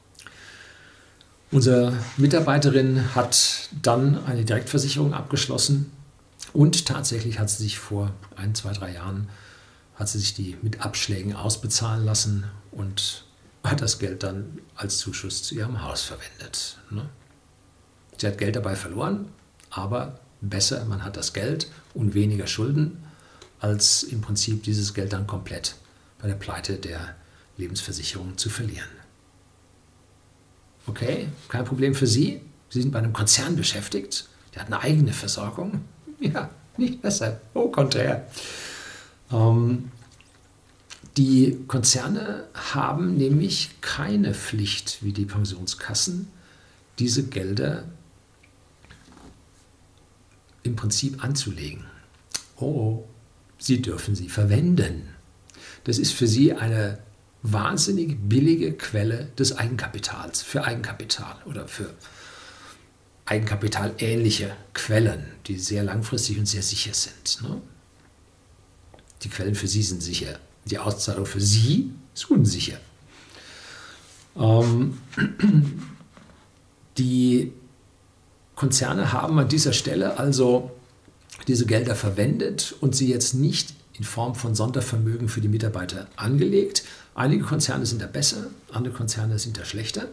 Unsere Mitarbeiterin hat dann eine Direktversicherung abgeschlossen und tatsächlich hat sie sich vor ein, zwei, drei Jahren hat sie sich die mit Abschlägen ausbezahlen lassen und hat das Geld dann als Zuschuss zu ihrem Haus verwendet. Sie hat Geld dabei verloren, aber besser, man hat das Geld und weniger Schulden, als im Prinzip dieses Geld dann komplett bei der Pleite der Lebensversicherung zu verlieren. Okay, kein Problem für Sie. Sie sind bei einem Konzern beschäftigt, der hat eine eigene Versorgung. Ja, nicht besser. Au contraire. Ähm, die Konzerne haben nämlich keine Pflicht, wie die Pensionskassen, diese Gelder im Prinzip anzulegen. Oh, sie dürfen sie verwenden. Das ist für sie eine wahnsinnig billige Quelle des Eigenkapitals, für Eigenkapital oder für eigenkapitalähnliche Quellen, die sehr langfristig und sehr sicher sind. Ne? Die Quellen für Sie sind sicher, die Auszahlung für Sie ist unsicher. Ähm, die Konzerne haben an dieser Stelle also diese Gelder verwendet und sie jetzt nicht in Form von Sondervermögen für die Mitarbeiter angelegt. Einige Konzerne sind da besser, andere Konzerne sind da schlechter.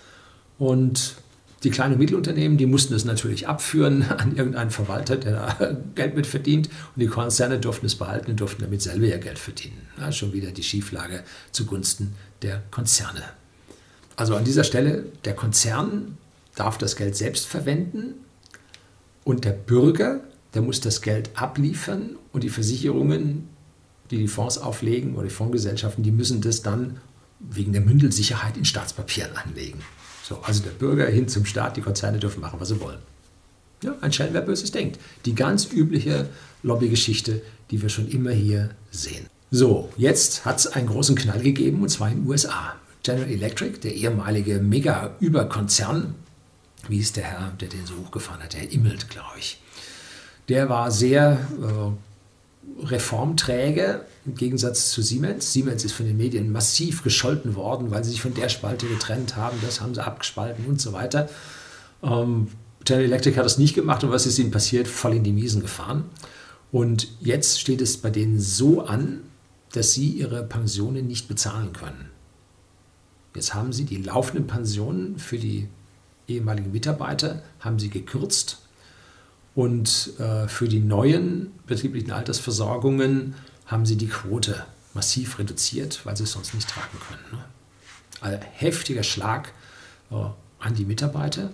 Und die kleinen und Mittelunternehmen, die mussten das natürlich abführen an irgendeinen Verwalter, der da Geld mit verdient. Und die Konzerne durften es behalten und durften damit selber ihr Geld verdienen. Ja, schon wieder die Schieflage zugunsten der Konzerne. Also an dieser Stelle, der Konzern darf das Geld selbst verwenden und der Bürger, der muss das Geld abliefern und die Versicherungen, die die Fonds auflegen oder die Fondsgesellschaften, die müssen das dann wegen der Mündelsicherheit in Staatspapieren anlegen. So, also der Bürger hin zum Staat, die Konzerne dürfen machen, was sie wollen. Ja, ein Schelm, wer Böses denkt. Die ganz übliche Lobbygeschichte, die wir schon immer hier sehen. So, jetzt hat es einen großen Knall gegeben, und zwar in den U S A. General Electric, der ehemalige Mega-Überkonzern, wie ist der Herr, der den so hochgefahren hat, der Herr Immelt, glaube ich. Der war sehr äh, reformträge im Gegensatz zu Siemens. Siemens ist von den Medien massiv gescholten worden, weil sie sich von der Spalte getrennt haben. Das haben sie abgespalten und so weiter. Ähm, General Electric hat das nicht gemacht und was ist ihnen passiert? Voll in die Miesen gefahren. Und jetzt steht es bei denen so an, dass sie ihre Pensionen nicht bezahlen können. Jetzt haben sie die laufenden Pensionen für die ehemaligen Mitarbeiter haben sie gekürzt. Und äh, für die neuen betrieblichen Altersversorgungen haben sie die Quote massiv reduziert, weil sie es sonst nicht tragen können. Ne? Also heftiger Schlag äh, an die Mitarbeiter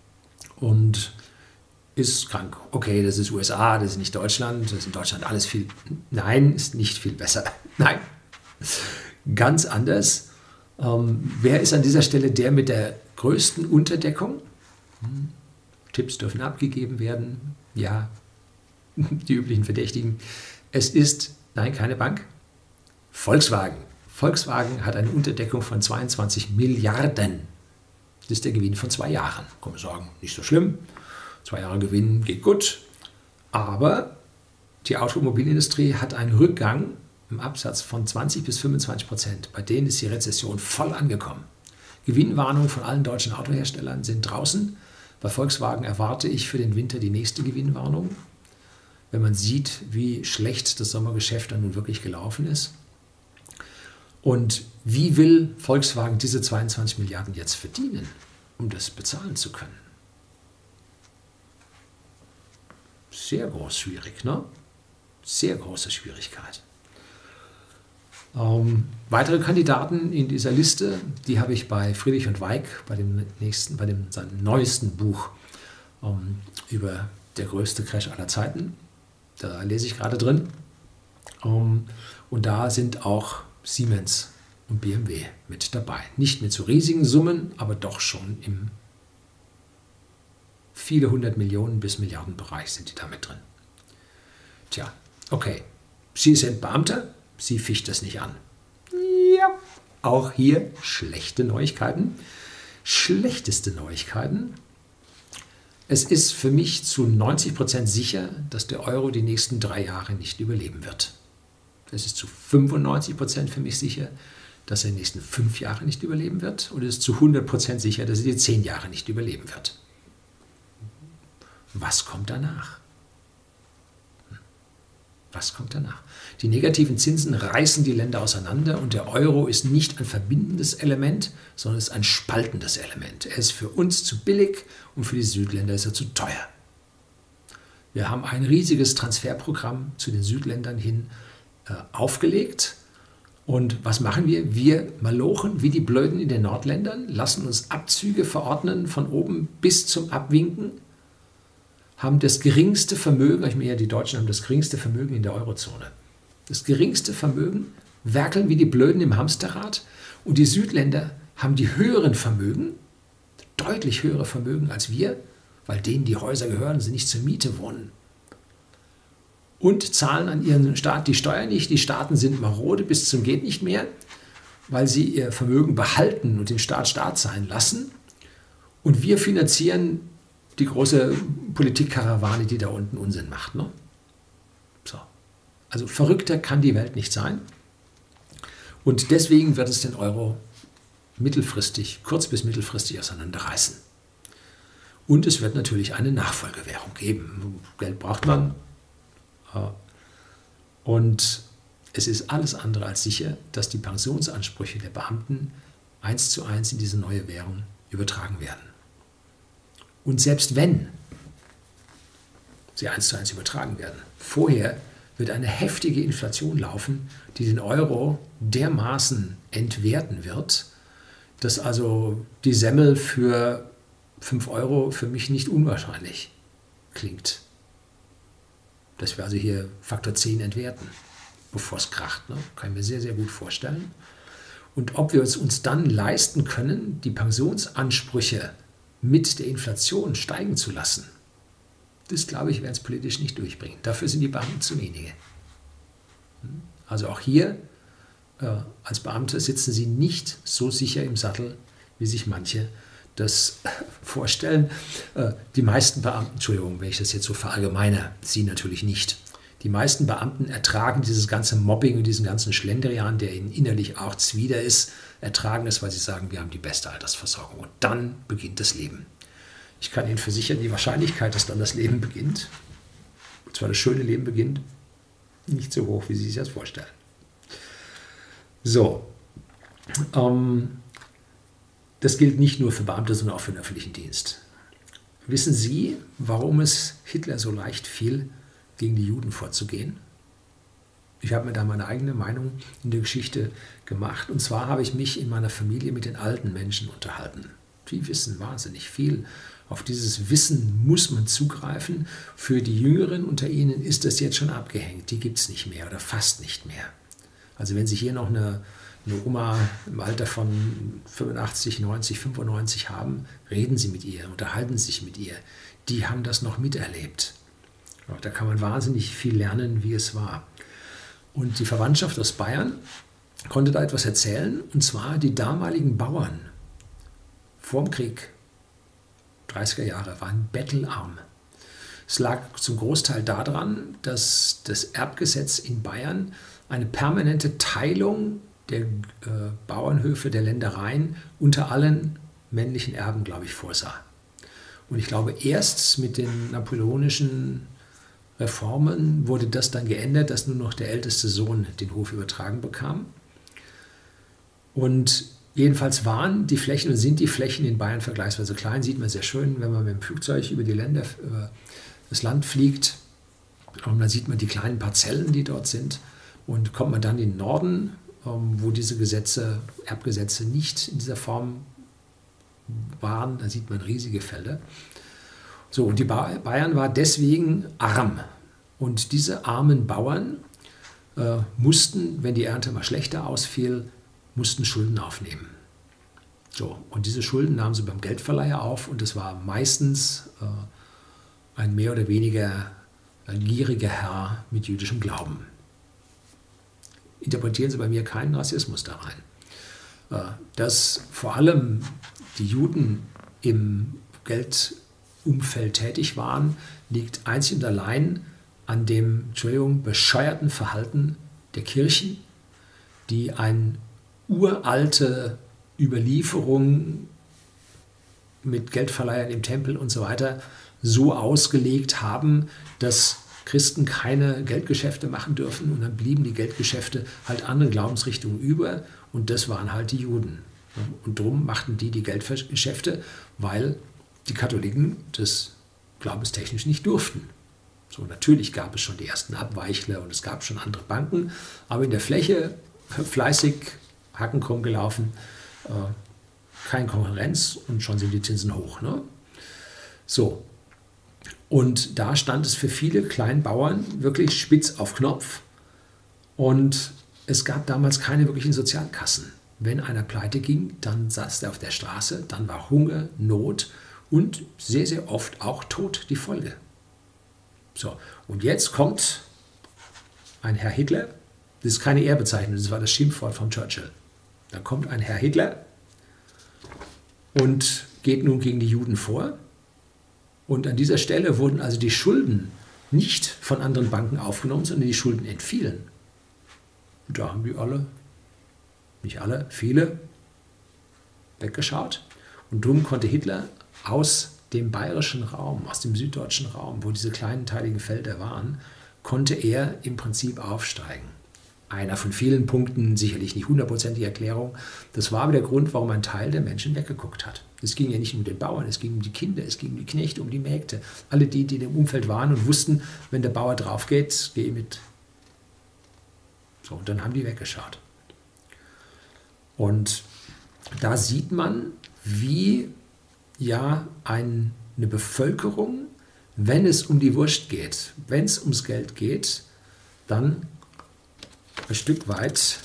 und ist krank. Okay, das ist U S A, das ist nicht Deutschland, das ist in Deutschland alles viel... Nein, ist nicht viel besser. Nein, ganz anders. Ähm, wer ist an dieser Stelle der mit der größten Unterdeckung? Hm. Tipps dürfen abgegeben werden. Ja, die üblichen Verdächtigen. Es ist, nein, keine Bank, Volkswagen. Volkswagen hat eine Unterdeckung von zweiundzwanzig Milliarden. Das ist der Gewinn von zwei Jahren. Kann man sagen, nicht so schlimm. Zwei Jahre Gewinn geht gut. Aber die Automobilindustrie hat einen Rückgang im Absatz von zwanzig bis fünfundzwanzig Prozent. Bei denen ist die Rezession voll angekommen. Gewinnwarnungen von allen deutschen Autoherstellern sind draußen. Bei Volkswagen erwarte ich für den Winter die nächste Gewinnwarnung, wenn man sieht, wie schlecht das Sommergeschäft dann nun wirklich gelaufen ist. Und wie will Volkswagen diese zweiundzwanzig Milliarden jetzt verdienen, um das bezahlen zu können? Sehr groß schwierig, ne? Sehr große Schwierigkeit. Ähm, weitere Kandidaten in dieser Liste, die habe ich bei Friedrich und Weig, bei dem nächsten, bei dem seinem neuesten Buch ähm, über der größte Crash aller Zeiten. Da lese ich gerade drin. Ähm, und da sind auch Siemens und B M W mit dabei. Nicht mit so riesigen Summen, aber doch schon im viele hundert Millionen bis Milliarden Bereich sind die da mit drin. Tja, okay. Sie sind Beamter. Sie ficht das nicht an. Ja. auch hier schlechte Neuigkeiten. Schlechteste Neuigkeiten. Es ist für mich zu neunzig Prozent sicher, dass der Euro die nächsten drei Jahre nicht überleben wird. Es ist zu fünfundneunzig Prozent für mich sicher, dass er die nächsten fünf Jahre nicht überleben wird. Und es ist zu hundert Prozent sicher, dass er die zehn Jahre nicht überleben wird. Was kommt danach? Was kommt danach? Die negativen Zinsen reißen die Länder auseinander und der Euro ist nicht ein verbindendes Element, sondern ist ein spaltendes Element. Er ist für uns zu billig und für die Südländer ist er zu teuer. Wir haben ein riesiges Transferprogramm zu den Südländern hin äh, aufgelegt. Und was machen wir? Wir malochen wie die Blöden in den Nordländern, lassen uns Abzüge verordnen von oben bis zum Abwinken, haben das geringste Vermögen, ich meine ja, die Deutschen haben das geringste Vermögen in der Eurozone. Das geringste Vermögen, werkeln wie die Blöden im Hamsterrad und die Südländer haben die höheren Vermögen, deutlich höhere Vermögen als wir, weil denen die Häuser gehören, sie nicht zur Miete wohnen. Und zahlen an ihren Staat die Steuern nicht. Die Staaten sind marode bis zum geht nicht mehr, weil sie ihr Vermögen behalten und den Staat Staat sein lassen. Und wir finanzieren die große Politikkarawane, die da unten Unsinn macht. Ne? So. Also verrückter kann die Welt nicht sein. Und deswegen wird es den Euro mittelfristig, kurz- bis mittelfristig auseinanderreißen. Und es wird natürlich eine Nachfolgewährung geben. Geld braucht man. Und es ist alles andere als sicher, dass die Pensionsansprüche der Beamten eins zu eins in diese neue Währung übertragen werden. Und selbst wenn sie eins zu eins übertragen werden, vorher wird eine heftige Inflation laufen, die den Euro dermaßen entwerten wird, dass also die Semmel für fünf Euro für mich nicht unwahrscheinlich klingt. Dass wir also hier Faktor zehn entwerten, bevor es kracht. Ne? Kann ich mir sehr, sehr gut vorstellen. Und ob wir es uns dann leisten können, die Pensionsansprüche mit der Inflation steigen zu lassen, das, glaube ich, werden es politisch nicht durchbringen. Dafür sind die Beamten zu wenige. Also auch hier, äh, als Beamte sitzen sie nicht so sicher im Sattel, wie sich manche das vorstellen. Äh, die meisten Beamten, Entschuldigung, wenn ich das jetzt so verallgemeine, sie natürlich nicht. Die meisten Beamten ertragen dieses ganze Mobbing und diesen ganzen Schlendrian, der ihnen innerlich auch zwider ist, ertragen es, weil sie sagen, wir haben die beste Altersversorgung. Und dann beginnt das Leben. Ich kann Ihnen versichern, die Wahrscheinlichkeit, dass dann das Leben beginnt, und zwar das schöne Leben beginnt, nicht so hoch, wie Sie sich das vorstellen. So, ähm, das gilt nicht nur für Beamte, sondern auch für den öffentlichen Dienst. Wissen Sie, warum es Hitler so leicht fiel, gegen die Juden vorzugehen? Ich habe mir da meine eigene Meinung in der Geschichte gemacht. Und zwar habe ich mich in meiner Familie mit den alten Menschen unterhalten. Die wissen wahnsinnig viel. Auf dieses Wissen muss man zugreifen. Für die Jüngeren unter Ihnen ist das jetzt schon abgehängt. Die gibt es nicht mehr oder fast nicht mehr. Also wenn Sie hier noch eine, eine Oma im Alter von fünfundachtzig, neunzig, fünfundneunzig haben, reden Sie mit ihr, unterhalten Sie sich mit ihr. Die haben das noch miterlebt. Da kann man wahnsinnig viel lernen, wie es war. Und die Verwandtschaft aus Bayern konnte da etwas erzählen, und zwar die damaligen Bauern vor dem Krieg, dreißiger Jahre, waren bettelarm. Es lag zum Großteil daran, dass das Erbgesetz in Bayern eine permanente Teilung der äh, Bauernhöfe, der Ländereien unter allen männlichen Erben, glaube ich, vorsah. Und ich glaube, erst mit den napoleonischen Reformen wurde das dann geändert, dass nur noch der älteste Sohn den Hof übertragen bekam. Und jedenfalls waren die Flächen und sind die Flächen in Bayern vergleichsweise klein. Sieht man sehr schön, wenn man mit dem Flugzeug über die Länder, über das Land fliegt. Und dann sieht man die kleinen Parzellen, die dort sind. Und kommt man dann in den Norden, wo diese Gesetze, Erbgesetze nicht in dieser Form waren, da sieht man riesige Felder. So, und die Bayern war deswegen arm. Und diese armen Bauern äh, mussten, wenn die Ernte mal schlechter ausfiel, mussten Schulden aufnehmen. So, und diese Schulden nahmen sie beim Geldverleiher auf, und es war meistens äh, ein mehr oder weniger ein gieriger Herr mit jüdischem Glauben. Interpretieren Sie bei mir keinen Rassismus da rein. Dass vor allem die Juden im Geldumfeld tätig waren, liegt einzig und allein an dem, Entschuldigung, bescheuerten Verhalten der Kirchen, die eine uralte Überlieferung mit Geldverleihern im Tempel und so weiter so ausgelegt haben, dass Christen keine Geldgeschäfte machen dürfen, und dann blieben die Geldgeschäfte halt anderen Glaubensrichtungen über, und das waren halt die Juden. Und darum machten die die Geldgeschäfte, weil die Katholiken das glaubenstechnisch nicht durften. So, natürlich gab es schon die ersten Abweichler und es gab schon andere Banken, aber in der Fläche fleißig Hacken krumm gelaufen, äh, keine Konkurrenz, und schon sind die Zinsen hoch. Ne? So, und da stand es für viele Kleinbauern wirklich spitz auf Knopf, und es gab damals keine wirklichen Sozialkassen. Wenn einer pleite ging, dann saß er auf der Straße, dann war Hunger, Not und sehr, sehr oft auch Tod die Folge. So, und jetzt kommt ein Herr Hitler, das ist keine Ehrbezeichnung, das war das Schimpfwort von Churchill. Da kommt ein Herr Hitler und geht nun gegen die Juden vor. Und an dieser Stelle wurden also die Schulden nicht von anderen Banken aufgenommen, sondern die Schulden entfielen. Und da haben die alle, nicht alle, viele, weggeschaut. Und darum konnte Hitler aus dem bayerischen Raum, aus dem süddeutschen Raum, wo diese kleinen teiligen Felder waren, konnte er im Prinzip aufsteigen. Einer von vielen Punkten, sicherlich nicht hundertprozentige Erklärung. Das war aber der Grund, warum ein Teil der Menschen weggeguckt hat. Es ging ja nicht um den Bauern, es ging um die Kinder, es ging um die Knechte, um die Mägde. Alle die, die im Umfeld waren und wussten, wenn der Bauer drauf geht, gehe mit. So, und dann haben die weggeschaut. Und da sieht man, wie ja ein, eine Bevölkerung, wenn es um die Wurst geht, wenn es ums Geld geht, dann ein Stück weit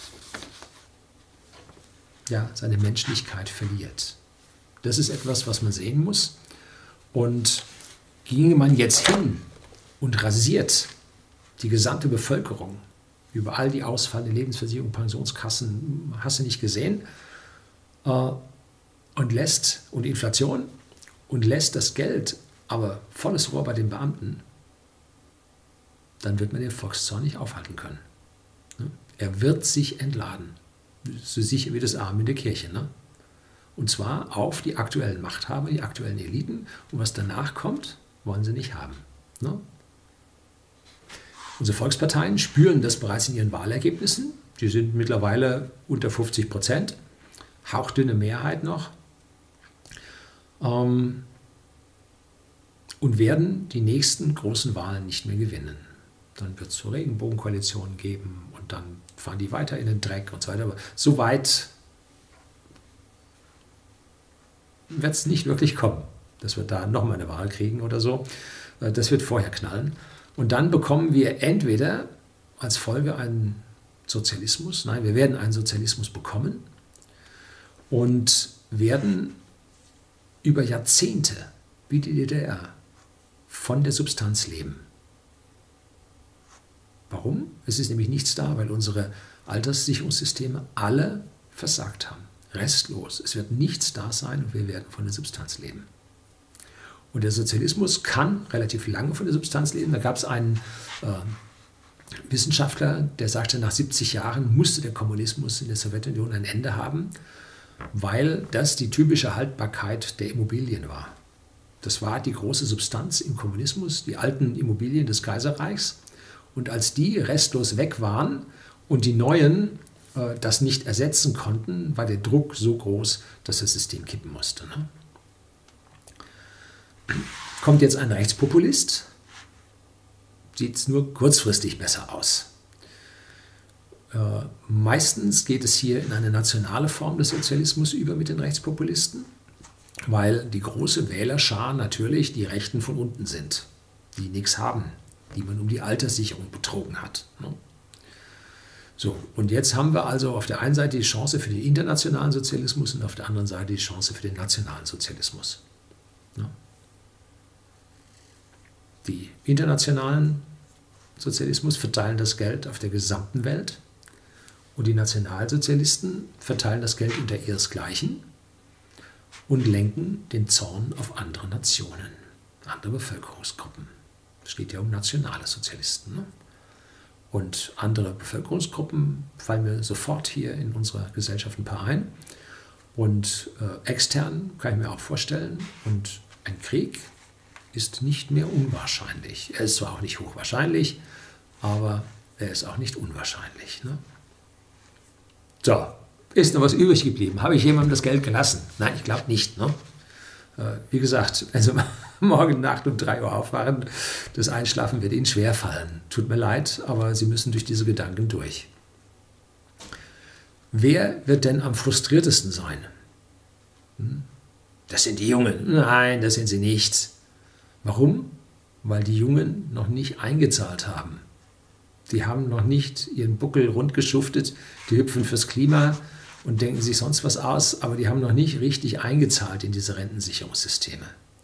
ja, seine Menschlichkeit verliert. Das ist etwas, was man sehen muss. Und ginge man jetzt hin und rasiert die gesamte Bevölkerung, überall die ausfallende Lebensversicherung, Pensionskassen, hast du nicht gesehen, äh, und lässt, und Inflation, und lässt das Geld aber volles Rohr bei den Beamten, dann wird man den Volkszorn nicht aufhalten können. Er wird sich entladen, so sicher wie das Amen in der Kirche. Ne? Und zwar auf die aktuellen Machthaber, die aktuellen Eliten. Und was danach kommt, wollen sie nicht haben. Ne? Unsere Volksparteien spüren das bereits in ihren Wahlergebnissen. Die sind mittlerweile unter fünfzig Prozent, hauchdünne Mehrheit noch. Ähm, und werden die nächsten großen Wahlen nicht mehr gewinnen. Dann wird es so Regenbogenkoalitionen geben und dann fahren die weiter in den Dreck und so weiter. Aber so weit wird es nicht wirklich kommen, dass wir da nochmal eine Wahl kriegen oder so. Das wird vorher knallen. Und dann bekommen wir entweder als Folge einen Sozialismus, nein, wir werden einen Sozialismus bekommen und werden über Jahrzehnte, wie die D D R, von der Substanz leben. Warum? Es ist nämlich nichts da, weil unsere Alterssicherungssysteme alle versagt haben. Restlos. Es wird nichts da sein und wir werden von der Substanz leben. Und der Sozialismus kann relativ lange von der Substanz leben. Da gab es einen äh, Wissenschaftler, der sagte, nach siebzig Jahren musste der Kommunismus in der Sowjetunion ein Ende haben, weil das die typische Haltbarkeit der Immobilien war. Das war die große Substanz im Kommunismus, die alten Immobilien des Kaiserreichs. Und als die restlos weg waren und die neuen äh, das nicht ersetzen konnten, war der Druck so groß, dass das System kippen musste. Ne? Kommt jetzt ein Rechtspopulist, sieht es nur kurzfristig besser aus. Äh, meistens geht es hier in eine nationale Form des Sozialismus über mit den Rechtspopulisten, weil die große Wählerschar natürlich die Rechten von unten sind, die nichts haben, die man um die Alterssicherung betrogen hat. Ne? So, und jetzt haben wir also auf der einen Seite die Chance für den internationalen Sozialismus und auf der anderen Seite die Chance für den nationalen Sozialismus. Ne? Die internationalen Sozialismus verteilen das Geld auf der gesamten Welt Und die Nationalsozialisten verteilen das Geld unter ihresgleichen und lenken den Zorn auf andere Nationen, andere Bevölkerungsgruppen. Es geht ja um nationale Sozialisten. Ne? Und andere Bevölkerungsgruppen fallen mir sofort hier in unserer Gesellschaft ein paar ein. Und äh, extern kann ich mir auch vorstellen, und ein Krieg ist nicht mehr unwahrscheinlich. Er ist zwar auch nicht hochwahrscheinlich, aber er ist auch nicht unwahrscheinlich. Ne? So, ist noch was übrig geblieben? Habe ich jemandem das Geld gelassen? Nein, ich glaube nicht. Ne? Äh, wie gesagt, wenn Sie morgen Nacht um drei Uhr aufwachen, das Einschlafen wird Ihnen schwerfallen. Tut mir leid, aber Sie müssen durch diese Gedanken durch. Wer wird denn am frustriertesten sein? Hm? Das sind die Jungen. Nein, das sind sie nicht. Warum? Weil die Jungen noch nicht eingezahlt haben. Die haben noch nicht ihren Buckel rund geschuftet, die hüpfen fürs Klima und denken sich sonst was aus, aber die haben noch nicht richtig eingezahlt in diese Rentensicherungssysteme.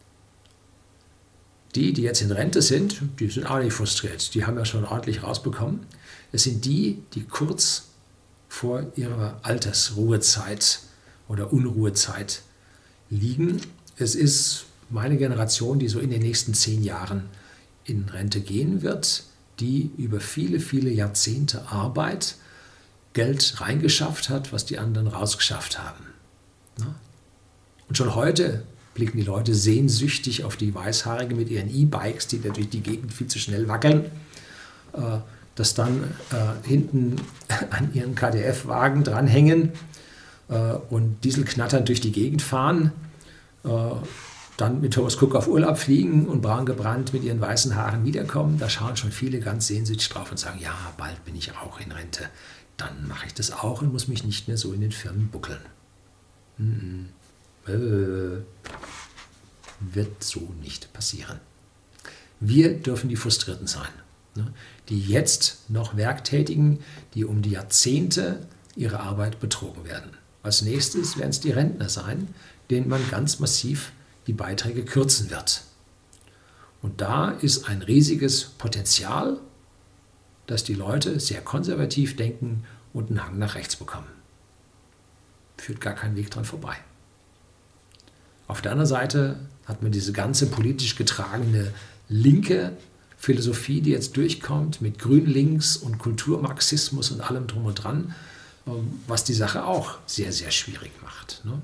Die, die jetzt in Rente sind, die sind auch nicht frustriert. Die haben ja schon ordentlich rausbekommen. Es sind die, die kurz vor ihrer Altersruhezeit oder Unruhezeit liegen. Es ist meine Generation, die so in den nächsten zehn Jahren in Rente gehen wird, die über viele, viele Jahrzehnte Arbeit Geld reingeschafft hat, was die anderen rausgeschafft haben. Und schon heute blicken die Leute sehnsüchtig auf die Weißhaarigen mit ihren E-Bikes, die da durch die Gegend viel zu schnell wackeln, das dann äh, hinten an ihren K D F-Wagen dranhängen äh, und dieselknatternd durch die Gegend fahren, äh, dann mit Thomas Cook auf Urlaub fliegen und braun gebrannt mit ihren weißen Haaren wiederkommen. Da schauen schon viele ganz sehnsüchtig drauf und sagen, ja, bald bin ich auch in Rente. Dann mache ich das auch und muss mich nicht mehr so in den Firmen buckeln. Mm-mm. Äh, wird so nicht passieren. Wir dürfen die Frustrierten sein. Die jetzt noch Werktätigen, die um die Jahrzehnte ihre Arbeit betrogen werden. Als nächstes werden es die Rentner sein, denen man ganz massiv die Beiträge kürzen wird. Und da ist ein riesiges Potenzial, dass die Leute sehr konservativ denken und einen Hang nach rechts bekommen. Führt gar kein Weg dran vorbei. Auf der anderen Seite hat man diese ganze politisch getragene linke Philosophie, die jetzt durchkommt mit Grün-Links und Kulturmarxismus und allem drum und dran, was die Sache auch sehr, sehr schwierig macht. Ne?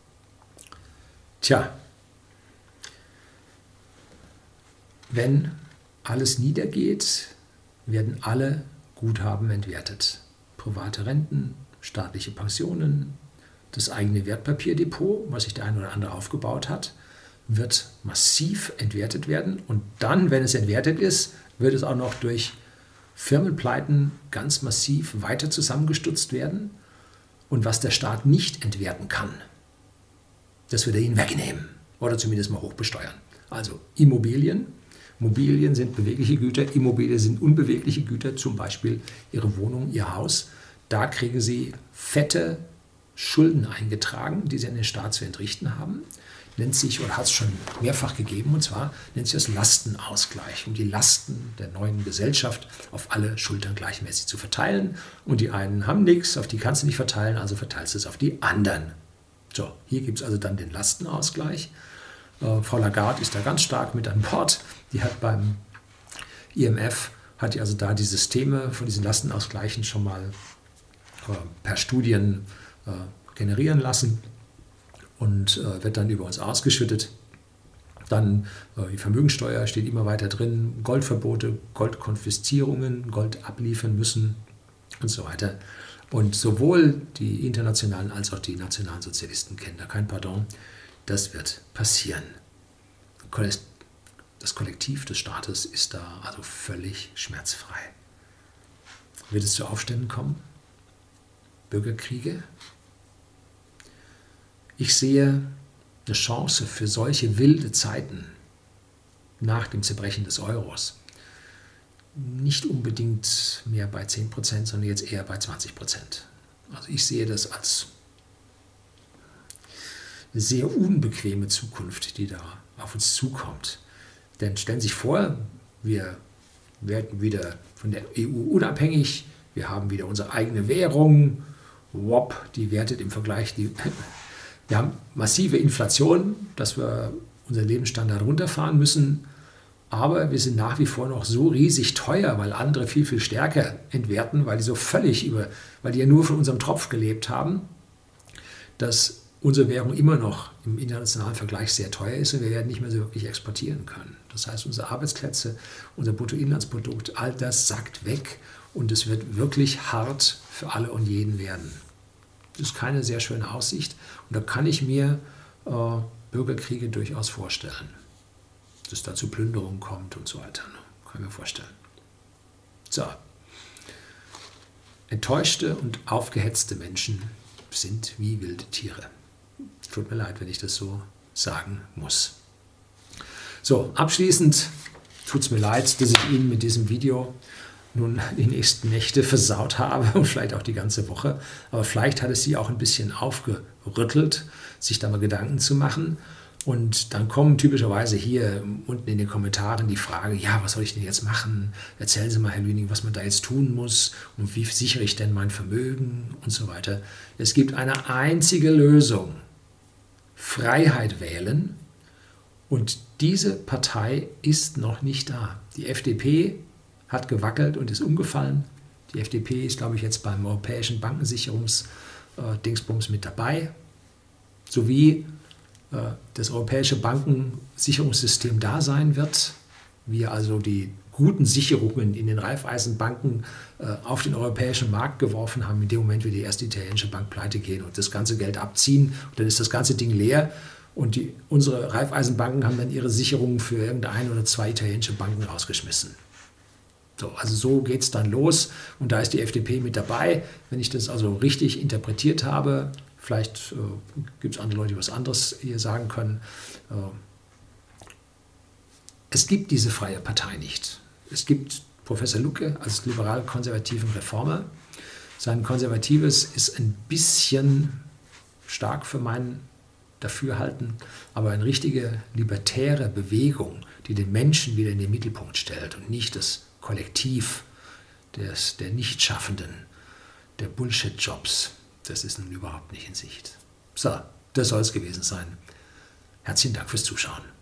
Tja, wenn alles niedergeht, werden alle Guthaben entwertet. Private Renten, staatliche Pensionen, das eigene Wertpapierdepot, was sich der eine oder andere aufgebaut hat, wird massiv entwertet werden. Und dann, wenn es entwertet ist, wird es auch noch durch Firmenpleiten ganz massiv weiter zusammengestutzt werden. Und was der Staat nicht entwerten kann, das wird er ihnen wegnehmen oder zumindest mal hochbesteuern. Also Immobilien. Immobilien sind bewegliche Güter, Immobilien sind unbewegliche Güter, zum Beispiel Ihre Wohnung, Ihr Haus. Da kriegen Sie fette Schulden eingetragen, die Sie an den Staat zu entrichten haben. Nennt sich, oder hat es schon mehrfach gegeben, und zwar nennt sich das Lastenausgleich, um die Lasten der neuen Gesellschaft auf alle Schultern gleichmäßig zu verteilen. Und die einen haben nichts, auf die kannst du nicht verteilen, also verteilst du es auf die anderen. So, hier gibt es also dann den Lastenausgleich. Äh, Frau Lagarde ist da ganz stark mit an Bord. Die hat beim I M F, hat die also da die Systeme von diesen Lastenausgleichen schon mal äh, per Studien äh, generieren lassen. Und äh, wird dann über uns ausgeschüttet. Dann äh, die Vermögensteuer steht immer weiter drin, Goldverbote, Goldkonfiszierungen, Gold abliefern müssen und so weiter. Und sowohl die internationalen als auch die nationalen Sozialisten kennen da kein Pardon. Das wird passieren. Das Kollektiv des Staates ist da also völlig schmerzfrei. Wird es zu Aufständen kommen? Bürgerkriege? Ich sehe eine Chance für solche wilde Zeiten nach dem Zerbrechen des Euros nicht unbedingt mehr bei zehn Prozent, sondern jetzt eher bei zwanzig Prozent. Also ich sehe das als eine sehr unbequeme Zukunft, die da auf uns zukommt. Denn stellen Sie sich vor, wir werden wieder von der E U unabhängig, Wir haben wieder unsere eigene Währung. Wop, die wertet im Vergleich. Die, wir haben massive Inflation, dass wir unseren Lebensstandard runterfahren müssen. Aber wir sind nach wie vor noch so riesig teuer, weil andere viel, viel stärker entwerten, weil die so völlig über, weil die ja nur von unserem Tropf gelebt haben, dass unsere Währung immer noch im internationalen Vergleich sehr teuer ist und wir werden nicht mehr so wirklich exportieren können. Das heißt, unsere Arbeitsplätze, unser Bruttoinlandsprodukt, all das sackt weg und es wird wirklich hart für alle und jeden werden. Das ist keine sehr schöne Aussicht und da kann ich mir äh, Bürgerkriege durchaus vorstellen. Dass es da zu Plünderungen kommt und so weiter. Kann ich mir vorstellen. So. Enttäuschte und aufgehetzte Menschen sind wie wilde Tiere. Tut mir leid, wenn ich das so sagen muss. So, abschließend tut es mir leid, dass ich Ihnen mit diesem Video nun die nächsten Nächte versaut habe und vielleicht auch die ganze Woche. Aber vielleicht hat es Sie auch ein bisschen aufgerüttelt, sich da mal Gedanken zu machen. Und dann kommen typischerweise hier unten in den Kommentaren die Frage, ja, was soll ich denn jetzt machen? Erzählen Sie mal, Herr Lüning, was man da jetzt tun muss und wie sichere ich denn mein Vermögen und so weiter. Es gibt eine einzige Lösung, Freiheit wählen und diese Partei ist noch nicht da. Die F D P hat gewackelt und ist umgefallen. Die F D P ist, glaube ich, jetzt beim europäischen Bankensicherungsdingsbums mit dabei, sowie das europäische Bankensicherungssystem da sein wird, wir also die guten Sicherungen in den Raiffeisenbanken auf den europäischen Markt geworfen haben, in dem Moment, wie die erste italienische Bank pleite gehen und das ganze Geld abziehen, und dann ist das ganze Ding leer und die, unsere Raiffeisenbanken haben dann ihre Sicherungen für irgendeine oder zwei italienische Banken rausgeschmissen. So, also so geht es dann los und da ist die F D P mit dabei. Wenn ich das also richtig interpretiert habe, vielleicht äh, gibt es andere Leute, die was anderes hier sagen können. Äh, es gibt diese freie Partei nicht. Es gibt Professor Lucke als liberal-konservativen Reformer. Sein Konservatives ist ein bisschen stark für mein Dafürhalten, aber eine richtige libertäre Bewegung, die den Menschen wieder in den Mittelpunkt stellt und nicht das Kollektiv des, der Nichtschaffenden, der Bullshit-Jobs. Das ist nun überhaupt nicht in Sicht. So, das soll es gewesen sein. Herzlichen Dank fürs Zuschauen.